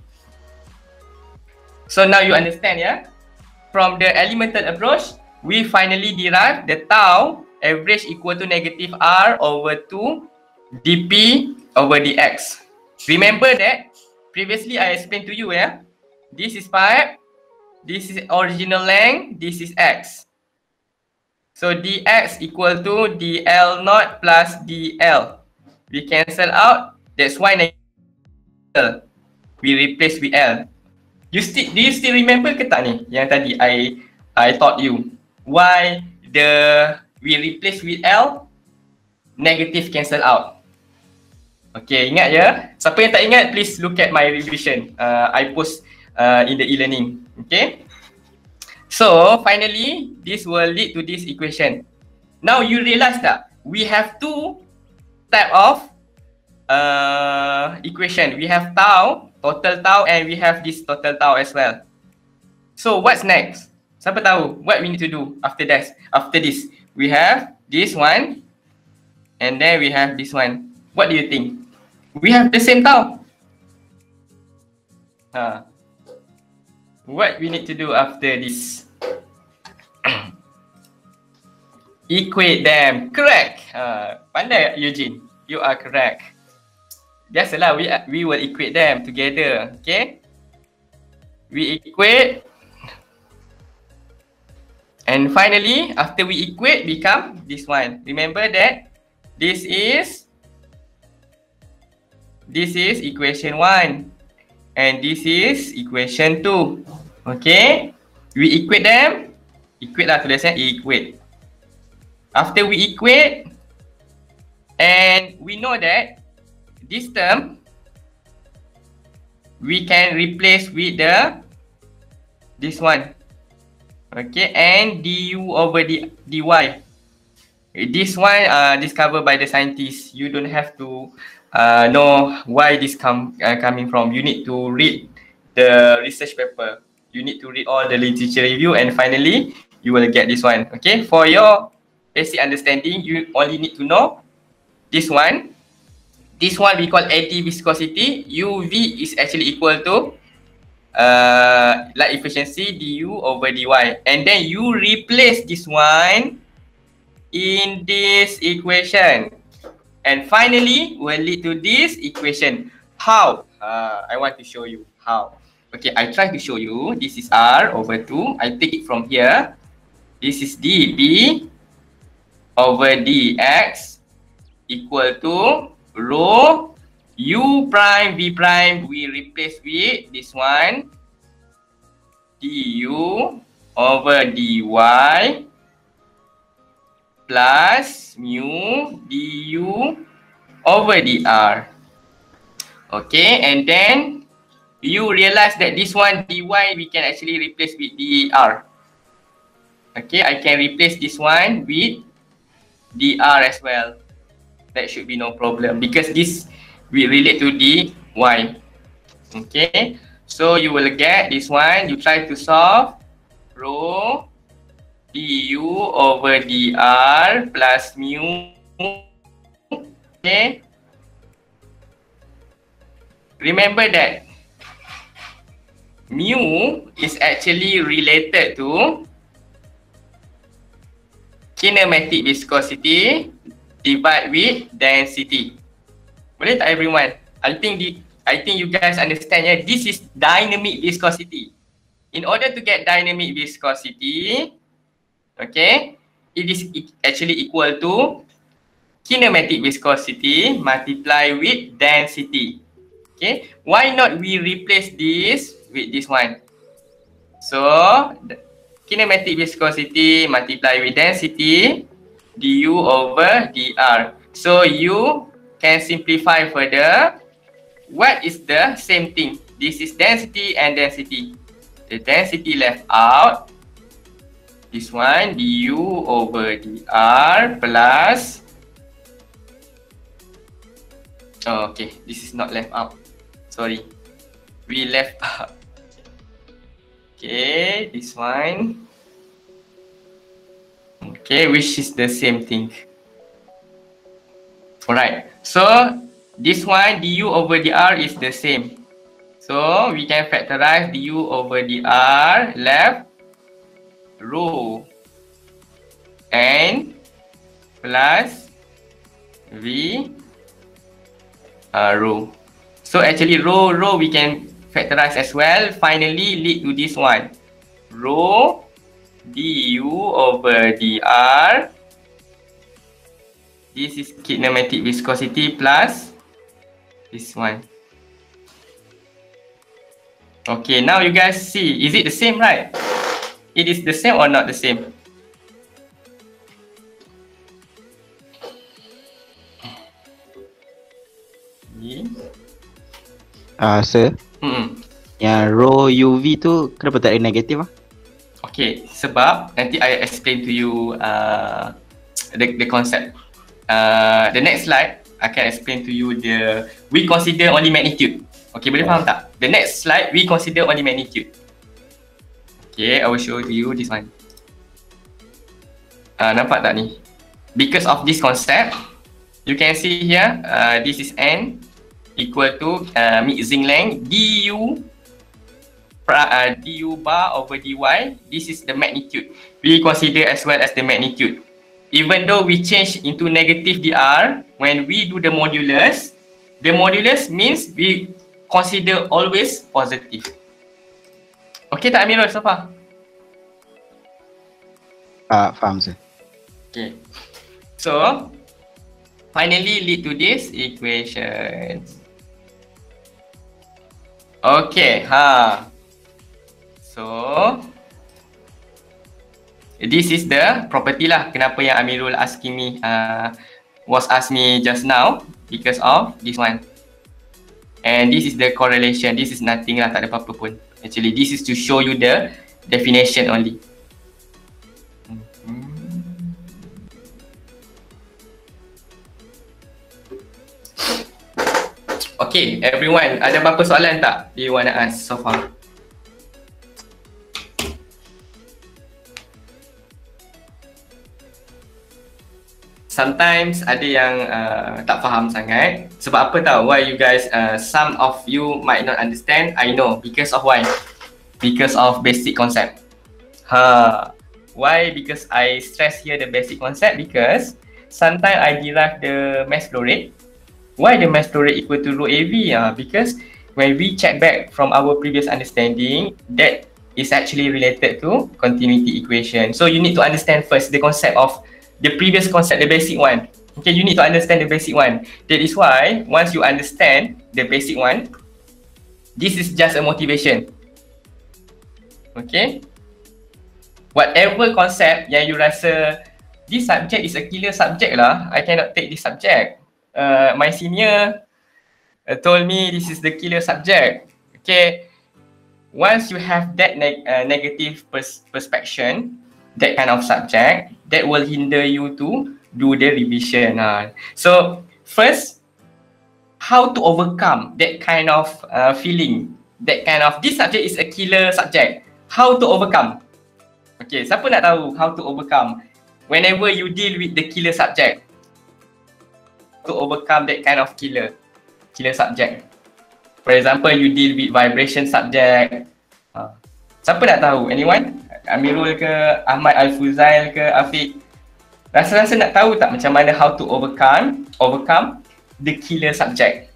So now you understand, yeah? From the elemental approach, we finally derive the tau average equal to negative R over two dP over dx. Remember that previously I explained to you, yeah? This is pipe. This is original length, this is x. So dx equal to dl naught plus dl. We cancel out, that's why negative. We replace with l. You still, do you still remember ke tak ni? Yang tadi I I taught you. Why the we replace with l, negative cancel out. Okay, ingat ya? Siapa yang tak ingat, please look at my revision. Uh, I post uh, in the e-learning. Okay, so finally this will lead to this equation. Now you realize that we have two type of uh, equation. We have tau, total tau, and we have this total tau as well. So what's next? Siapa tahu what we need to do after that? After this, we have this one, and then we have this one. What do you think? We have the same tau. Uh, what we need to do after this? Equate them. Correct. Uh, pandai Eugene. You are correct. Biasalah, we we will equate them together. Okay. We equate. And finally, after we equate, become this one. Remember that this is this is equation one, and this is equation two. Okay, we equate them. Equate lah, tulisan equate. After we equate, and we know that this term we can replace with the this one. Okay, and du over d dy. This one uh, discovered by the scientists. You don't have to uh, know why this come uh, coming from. You need to read the research paper. You need to read all the literature review, and finally you will get this one. Okay, for your basic understanding, you only need to know this one. This one we call eddy viscosity. U V is actually equal to uh, light efficiency du over dy, and then you replace this one in this equation, and finally will lead to this equation. How? Uh, I want to show you how. Okay, I try to show you. This is R over two. I take it from here. This is dB over dx equal to rho u prime v prime. We replace with this one du over dy plus mu du over dr. Okay, and then you realize that this one dy we can actually replace with dr. Okay, I can replace this one with dr as well. That should be no problem because this will relate to dy. Okay, so you will get this one. You try to solve rho du over dr plus mu. Okay, remember that mu is actually related to kinematic viscosity divide with density. Boleh tak everyone? I think the I think you guys understand, yeah? This is dynamic viscosity. In order to get dynamic viscosity, okay, it is actually equal to kinematic viscosity multiply with density. Okay, why not we replace this with this one? So kinematic viscosity multiply with density du over dr. So you can simplify further. What is the same thing? This is density and density. The density left out. This one du over dr plus. Oh, okay, this is not left out. Sorry, we left out. Okay, this one. Okay, which is the same thing. Alright, so this one du over dr is the same. So we can factorize du over dr, left rho n plus v uh, rho. So actually rho rho we can factorize as well. Finally lead to this one, rho du over dr. This is kinematic viscosity plus this one. Okay, now you guys see, is it the same, right? It is the same or not the same? Ah, uh, sir. Hmm. Yang rho U V tu kenapa tak ada negatif ah? Okay, sebab nanti I explain to you uh, the the concept. Uh, the next slide I can explain to you the we consider only magnitude. Okay, boleh faham tak? The next slide we consider only magnitude. Okay, I will show you this one. Uh, nampak tak ni? Because of this concept, you can see here, uh, this is n equal to uh, mixing length du uh, du bar over dy. This is the magnitude. We consider as well as the magnitude. Even though we change into negative dr, when we do the modulus, the modulus means we consider always positive. Okay tak Amirul so far? Ah, uh, faham sir. Okay. So finally lead to this equation. Okay, ha. So this is the property lah. Kenapa yang Amirul asking me uh, was asked me just now because of this one. And this is the correlation. This is nothing lah, tak ada apa-apa pun. Actually, this is to show you the definition only. Okay, everyone, ada apa-apa soalan tak you wanna ask so far? Sometimes ada yang uh, tak faham sangat. Sebab apa tahu? Why you guys, uh, some of you might not understand. I know, because of why? Because of basic concept. Ha. Why? Because I stress here the basic concept because sometimes I derive the mass flow rate. Why the mass flow rate equal to rho A V? Uh, because when we check back from our previous understanding, that is actually related to continuity equation. So you need to understand first the concept of the previous concept, the basic one. Okay, you need to understand the basic one. That is why once you understand the basic one, this is just a motivation. Okay, whatever concept yang you rasa this subject is a killer subject lah, I cannot take this subject. Uh, my senior uh, told me this is the killer subject. Okay, once you have that neg uh, negative pers perception, that kind of subject, that will hinder you to do the revision. Uh. So first, how to overcome that kind of uh, feeling, that kind of this subject is a killer subject. How to overcome? Okay, siapa nak tahu how to overcome whenever you deal with the killer subject? To overcome that kind of killer, killer subject. For example, you deal with vibration subject. Uh, siapa nak tahu? Anyone? Amirul ke, Ahmad Al-Fuzail ke, Afiq? Rasa-rasa nak tahu tak macam mana how to overcome overcome the killer subject?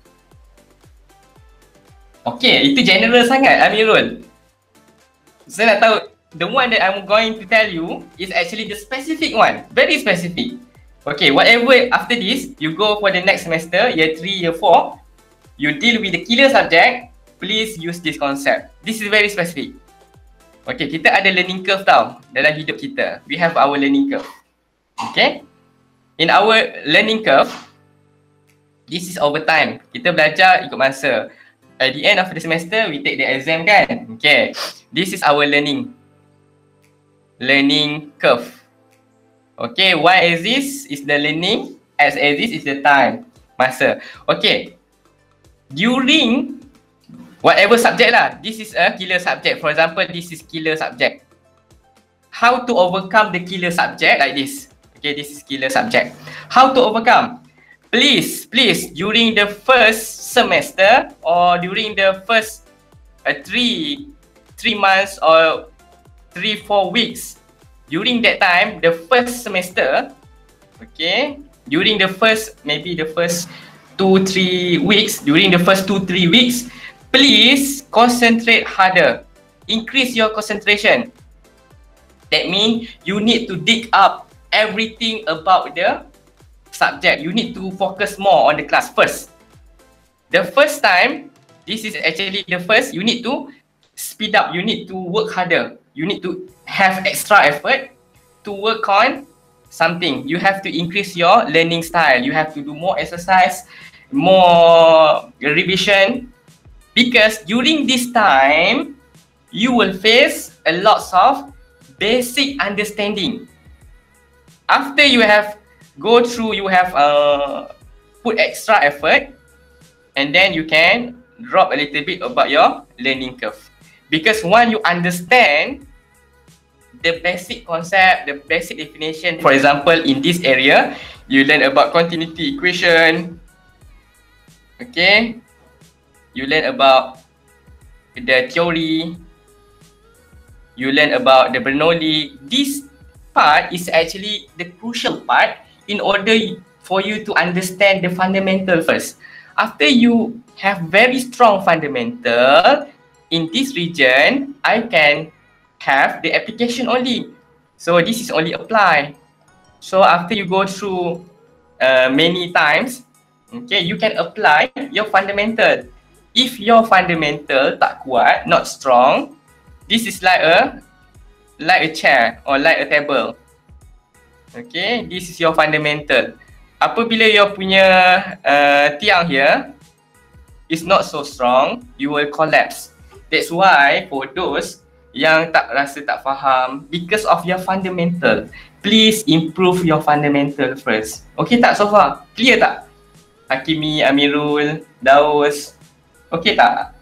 Okay, itu general sangat Amirul. Saya nak tahu, the one that I'm going to tell you is actually the specific one, very specific. Okay, whatever after this, you go for the next semester, year three, year four, you deal with the killer subject, please use this concept. This is very specific. Okay, kita ada learning curve tau dalam hidup kita. We have our learning curve. Okay, in our learning curve, this is over time. Kita belajar ikut masa. At the end of the semester, we take the exam kan. Okay, this is our learning learning curve. Okay, y axis is the learning, x axis is the time, masa. Okay, during whatever subject lah, this is a killer subject. For example, this is killer subject. How to overcome the killer subject like this? Okay, this is killer subject. How to overcome? Please, please, during the first semester or during the first uh, three, three months or three, four weeks, during that time, the first semester, okay, during the first, maybe the first two, three weeks, during the first two, three weeks, please concentrate harder. Increase your concentration. That means you need to dig up everything about the subject. You need to focus more on the class first. The first time, this is actually the first, you need to speed up. You need to work harder. You need to have extra effort to work on something. You have to increase your learning style. You have to do more exercise, more revision. Because during this time, you will face a lot of basic understanding. After you have go through, you have uh, put extra effort, and then you can drop a little bit about your learning curve. Because once you understand the basic concept, the basic definition, for example, in this area, you learn about continuity equation. Okay, you learn about the theory, you learn about the Bernoulli. This part is actually the crucial part in order for you to understand the fundamental first. After you have very strong fundamental in this region, I can have the application only. So this is only apply. So after you go through uh, many times, okay, you can apply your fundamental. If your fundamental tak kuat, not strong, this is like a like a chair or like a table. Okay, this is your fundamental. Apabila your punya uh, tiang here is not so strong, you will collapse. That's why for those yang tak rasa tak faham, because of your fundamental, please improve your fundamental first. Okay tak so far? Clear tak? Hakimi, Amirul, Daus. Okay tak?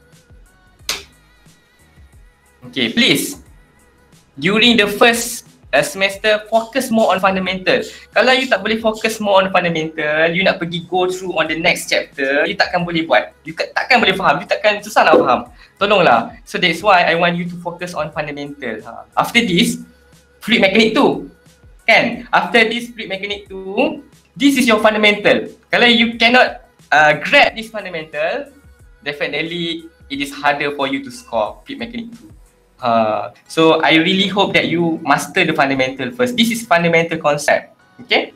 Okay, please. During the first uh, semester, focus more on fundamental. Kalau you tak boleh focus more on fundamental, you nak pergi go through on the next chapter, you takkan boleh buat. You takkan boleh faham, you takkan susah nak faham. Tolonglah. So that's why I want you to focus on fundamental. Ha. After this, fluid mechanic tu. Kan? After this fluid mechanic tu, this is your fundamental. Kalau you cannot uh, grab this fundamental, definitely it is harder for you to score fluid mechanic tu. Uh, so I really hope that you master the fundamental first. This is fundamental concept. Okay?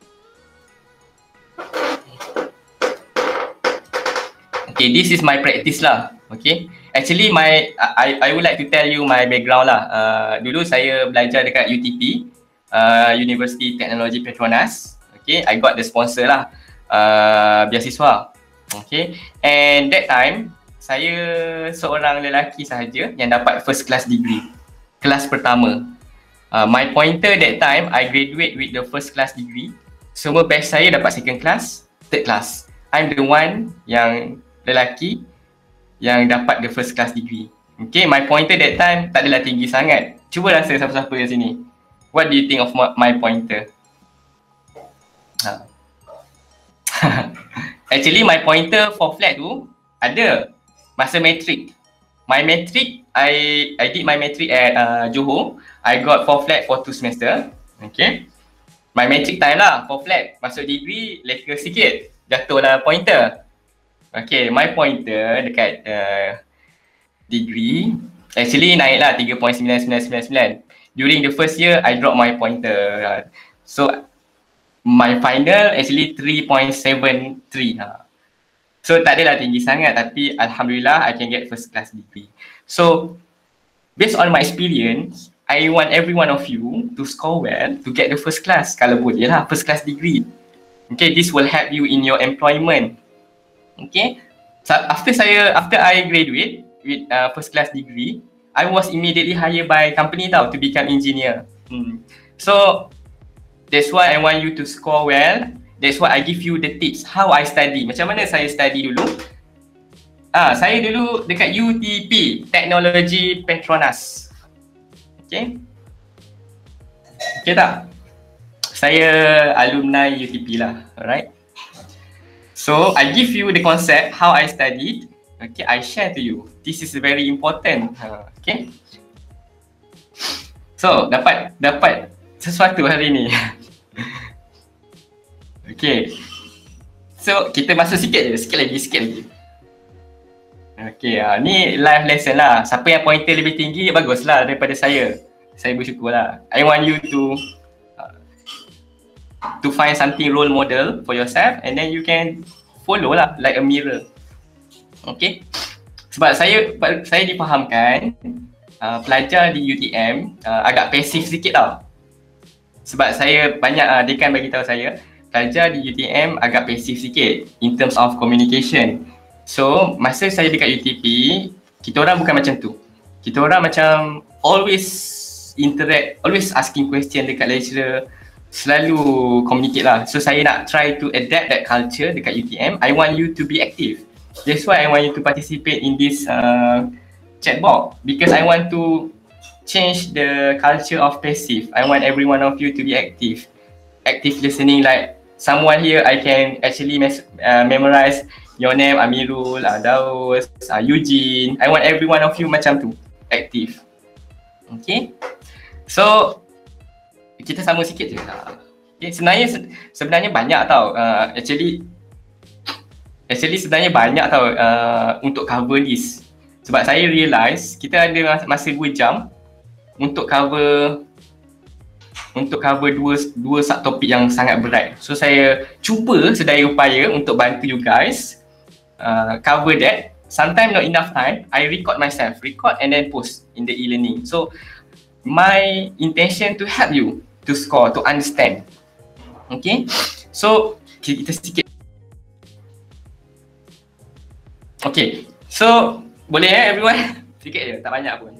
Okay, this is my practice lah. Okay. Actually my I I would like to tell you my background lah. Uh, dulu saya belajar dekat U T P, uh, University Technology Petronas. Okay, I got the sponsor lah, uh, beasiswa. Okay, and that time saya seorang lelaki sahaja yang dapat first class degree, kelas pertama. Uh, my pointer that time, I graduate with the first class degree. Semua batch saya dapat second class, third class. I'm the one yang lelaki yang dapat the first class degree. Okay, my pointer that time tak adalah tinggi sangat. Cuba rasa siapa-siapa yang sini. What do you think of my, my pointer? Ha. Actually, my pointer for flat tu ada masa matric. My matric, I I did my matric at uh, Johor. I got four flat for two semester. Okay. My matric time lah, four flat. Masuk degree, leka sikit. Jatuhlah pointer. Okay, my pointer dekat uh, degree actually naik lah three point nine nine nine nine. During the first year, I drop my pointer. Uh, so, my final actually three point seven three. Uh. So, tak adalah tinggi sangat tapi Alhamdulillah I can get first class degree. So, based on my experience, I want every one of you to score well to get the first class. Kalau boleh lah, first class degree. Okay, this will help you in your employment. Okay, so after saya, after I graduate with uh, first class degree, I was immediately hired by company tau to become engineer. Hmm. So, that's why I want you to score well. That's why I give you the tips how I study. Macam mana saya study dulu? Ah, saya dulu dekat U T P, Teknologi Petronas. Okay. Okay tak? Saya alumni U T P lah, alright? So, I give you the concept how I studied. Okay, I share to you. This is very important. Okay. So, dapat dapat sesuatu hari ni. Okay. So, kita masuk sikit je, sikit lagi, sikit lagi. Okay, uh, ni live lesson lah. Siapa yang pointer lebih tinggi, baguslah daripada saya. Saya bersyukur lah. I want you to uh, to find something role model for yourself and then you can follow lah like a mirror. Okay. Sebab saya saya difahamkan uh, pelajar di U T M uh, agak pasif sikit tau. Sebab saya banyak uh, dekan bagi tahu saya pelajar di U T M agak pasif sikit in terms of communication. So, masa saya dekat U T P, kita orang bukan macam tu. Kita orang macam always interact, always asking question dekat lecturer, selalu communicate lah. So, saya nak try to adapt that culture dekat U T M. I want you to be active. That's why I want you to participate in this uh, chat box because I want to change the culture of passive. I want every one of you to be active. Active listening, like someone here I can actually mes- uh, memorize your name, Amirul, uh, Daus, uh, Eugene. I want every one of you macam tu, active. Okay. So, kita sama sikit je. Okay. Sebenarnya sebenarnya banyak tau. Uh, actually, actually sebenarnya banyak tau uh, untuk cover this. Sebab saya realise kita ada masa dua jam untuk cover untuk cover dua dua subtopik yang sangat berat. So saya cuba sedaya upaya untuk bantu you guys uh, cover that. Sometimes not enough time, I record myself, record and then post in the e-learning. So my intention to help you to score, to understand. Okay, so kita sikit. Okay, so boleh eh everyone? Sikit je, tak banyak pun.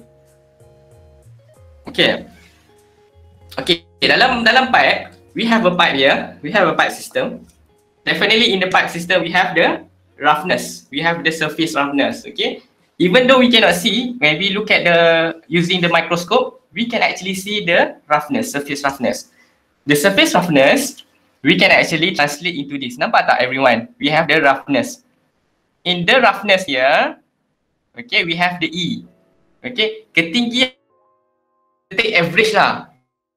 Okay. Okay, dalam dalam pipe, we have a pipe here. We have a pipe system. definitely in the pipe system we have the roughness. We have the surface roughness. Okay. Even though we cannot see, when we look at the using the microscope, we can actually see the roughness, surface roughness. The surface roughness we can actually translate into this. Nampak tak everyone? We have the roughness. In the roughness here, okay, we have the E. Okay, ketinggian take average lah.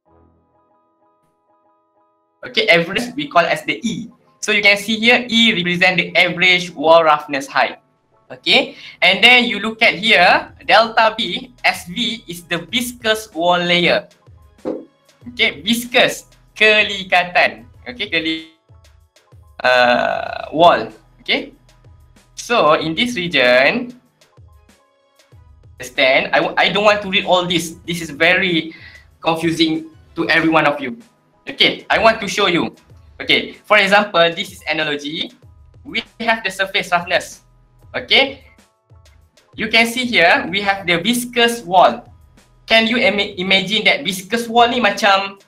Okay, average we call as the E. So you can see here E represent the average wall roughness height. Okay, and then you look at here delta V, S V is the viscous wall layer. Okay, viscous, kelikatan. Okay, keli uh, wall. Okay, so in this region, understand, I, I don't want to read all this. This is very confusing to every one of you. Okay, I want to show you. Okay, for example, this is analogy. We have the surface roughness. Okay, you can see here we have the viscous wall. Can you im imagine that viscous wall ni macam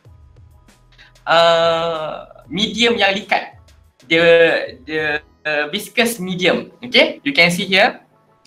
uh, medium yang likat, the the uh, viscous medium. Okay, you can see here.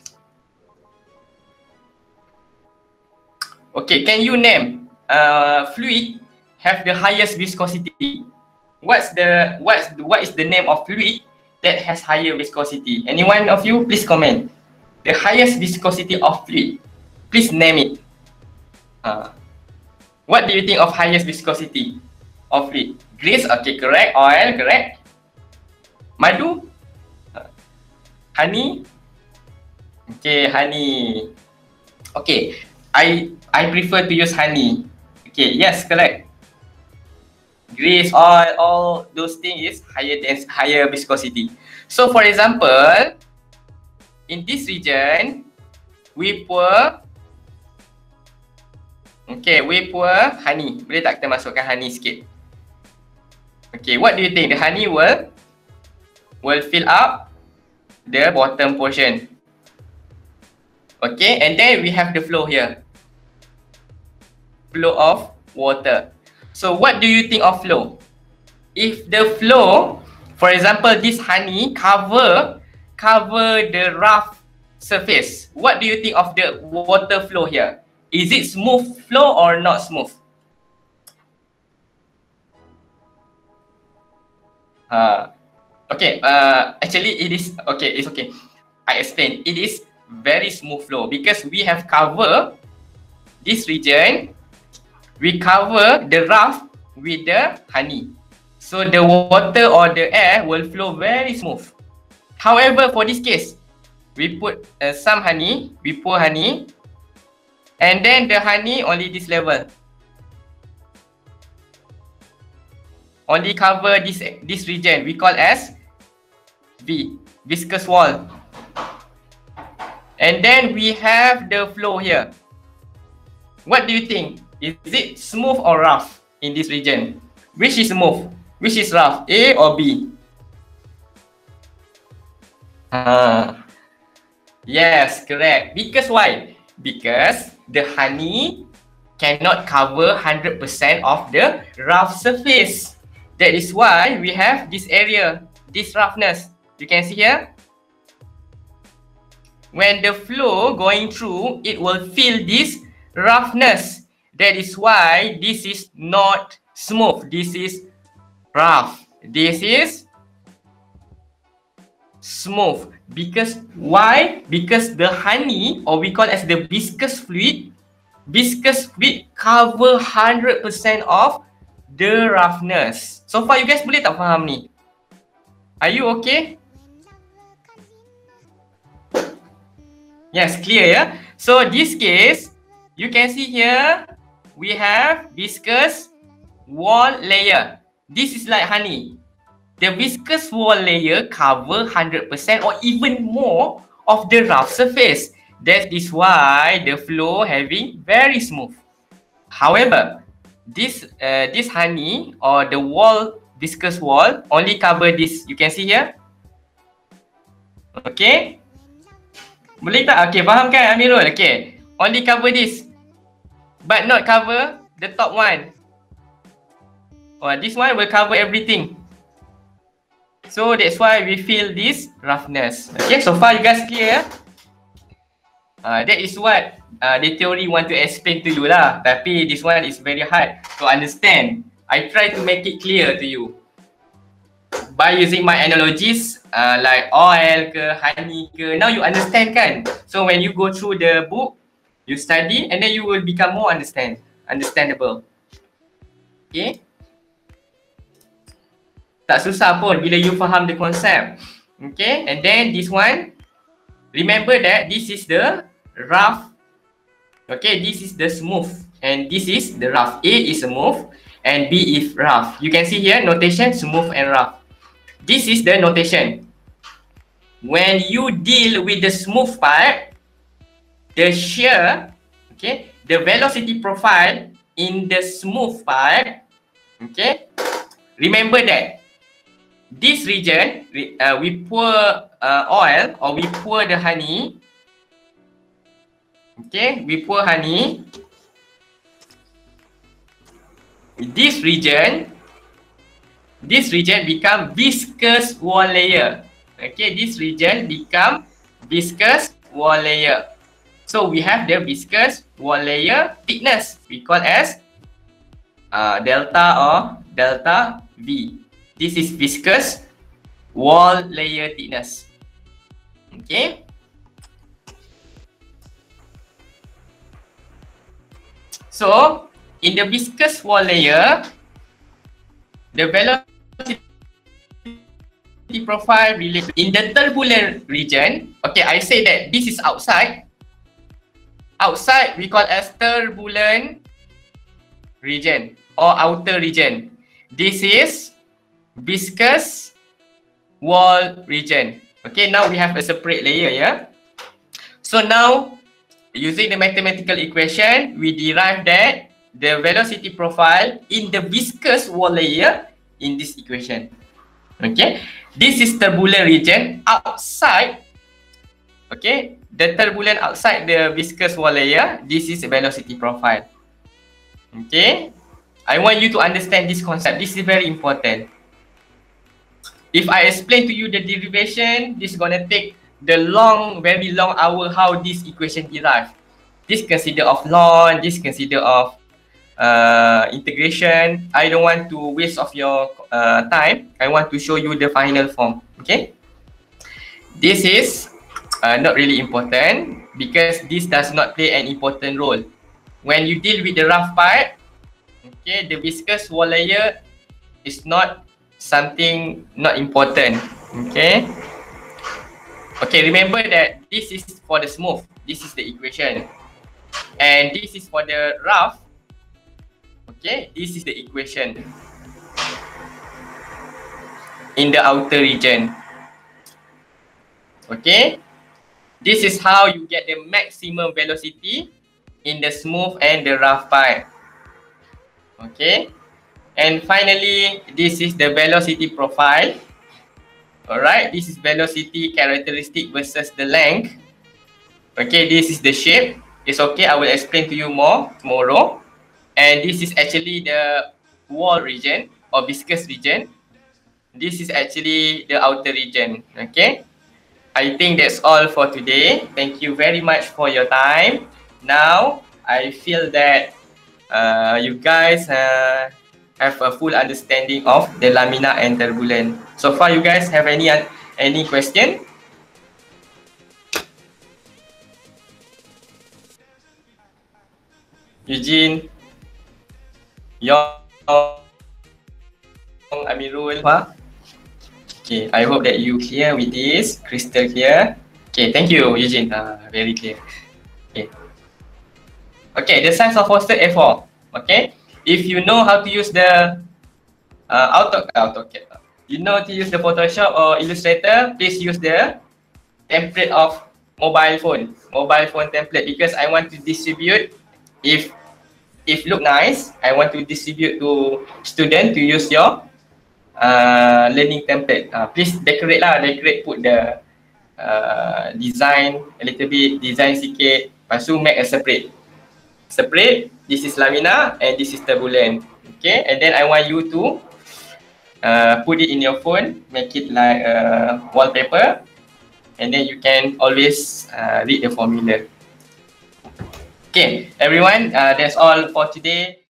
Okay, can you name uh, fluid have the highest viscosity? What's the what's what is the name of fluid that has higher viscosity? Anyone of you, please comment. The highest viscosity of fluid. Please name it. Uh, what do you think of highest viscosity of fluid? Grease, okay, correct. Oil, correct. Madu, uh, honey, okay, honey. Okay, I I prefer to use honey. Okay, yes, correct. Grease, oil, all those things is higher than higher viscosity. So for example, in this region, we pour, okay, we pour honey. Boleh tak kita masukkan honey sikit? Okay, what do you think? The honey will will fill up the bottom portion. Okay, and then we have the flow here. Flow of water. So what do you think of flow? If the flow, for example, this honey cover cover the rough surface, what do you think of the water flow here? Is it smooth flow or not smooth? Uh, okay, uh, actually it is, okay, it's okay. I explain. It is very smooth flow because we have cover this region. We cover the rough with the honey. So the water or the air will flow very smooth. However, for this case, we put uh, some honey, we pour honey, and then the honey only this level. Only cover this, this region, we call as V, viscous wall. And then we have the flow here. What do you think? Is it smooth or rough in this region? Which is smooth? Which is rough? A or B? Uh, yes, correct. Because why? Because the honey cannot cover one hundred percent of the rough surface. That is why we have this area, this roughness. You can see here. When the flow going through, it will feel this roughness. That is why this is not smooth. This is rough. This is smooth. Because why? Because the honey, or we call as the viscous fluid, viscous fluid cover one hundred percent of the roughness. So far you guys boleh tak faham ni? Are you okay? Yes, clear ya. So this case, you can see here we have viscous wall layer. This is like honey. The viscous wall layer cover one hundred percent or even more of the rough surface. That is why the flow having very smooth. However, this uh, this honey or the wall, viscous wall only cover this. You can see here. Okay. Boleh tak? Okay, faham kan Amirul? Okay. Only cover this. But not cover the top one. Oh, this one will cover everything. So that's why we feel this roughness. Okay, so far you guys clear? Uh, that is what uh, the theory want to explain to you lah. Tapi this one is very hard to understand. I try to make it clear to you by using my analogies uh, like oil ke, honey ke. Now you understand kan? So when you go through the book, you study and then you will become more understand, understandable. Okay? Tak susah pun bila you faham the concept. Okay? And then this one, remember that this is the rough. Okay, this is the smooth and this is the rough. A is smooth and B is rough. You can see here notation smooth and rough. This is the notation. When you deal with the smooth part, the shear, okay, the velocity profile in the smooth part, okay, remember that this region, uh, we pour uh, oil or we pour the honey. Okay, we pour honey. This region, this region become viscous wall layer. Okay, this region become viscous wall layer. So we have the viscous wall layer thickness. We call as uh, delta or delta V. This is viscous wall layer thickness. Okay. So in the viscous wall layer, the velocity profile related in the turbulent region. Okay, I say that this is outside. Outside we call as turbulent region or outer region. This is viscous wall region. Okay, now we have a separate layer, yeah. So now using the mathematical equation, we derive that the velocity profile in the viscous wall layer in this equation. Okay, this is turbulent region outside. Okay, the turbulent outside the viscous wall layer. This is a velocity profile. Okay, I want you to understand this concept. This is very important. If I explain to you the derivation, this is gonna take the long, very long hour how this equation derived. This consider of ln, this consider of uh, integration. I don't want to waste of your uh, time. I want to show you the final form. Okay. This is uh, not really important because this does not play an important role. When you deal with the rough part, okay, the viscous wall layer is not something not important. Okay. Okay, remember that this is for the smooth. This is the equation. And this is for the rough. Okay, this is the equation in the outer region. Okay, this is how you get the maximum velocity in the smooth and the rough part. Okay, and finally, this is the velocity profile. Alright, this is velocity characteristic versus the length. Okay, this is the shape. It's okay, I will explain to you more tomorrow. And this is actually the wall region or viscous region. This is actually the outer region. Okay, I think that's all for today. Thank you very much for your time. Now, I feel that uh, you guys uh, have a full understanding of the lamina and turbulent. So far, you guys have any any question? Eugene, Yong, Amirul, huh? Okay, I hope that you clear with this, crystal clear. Okay, thank you, Eugene. Uh, very clear. Okay. Okay, the size of poster A four. Okay, if you know how to use the uh, Auto, AutoCAD, you know to use the Photoshop or Illustrator, please use the template of mobile phone, mobile phone template, because I want to distribute. If if look nice, I want to distribute to student to use your uh, learning template. Uh, please decorate lah, decorate, put the uh, design a little bit, design sikit, lepas tu make a separate. Separate, this is lamina and this is turbulent. Okay, and then I want you to uh, put it in your phone, make it like a wallpaper, and then you can always uh, read the formula. Okay, everyone, uh, that's all for today.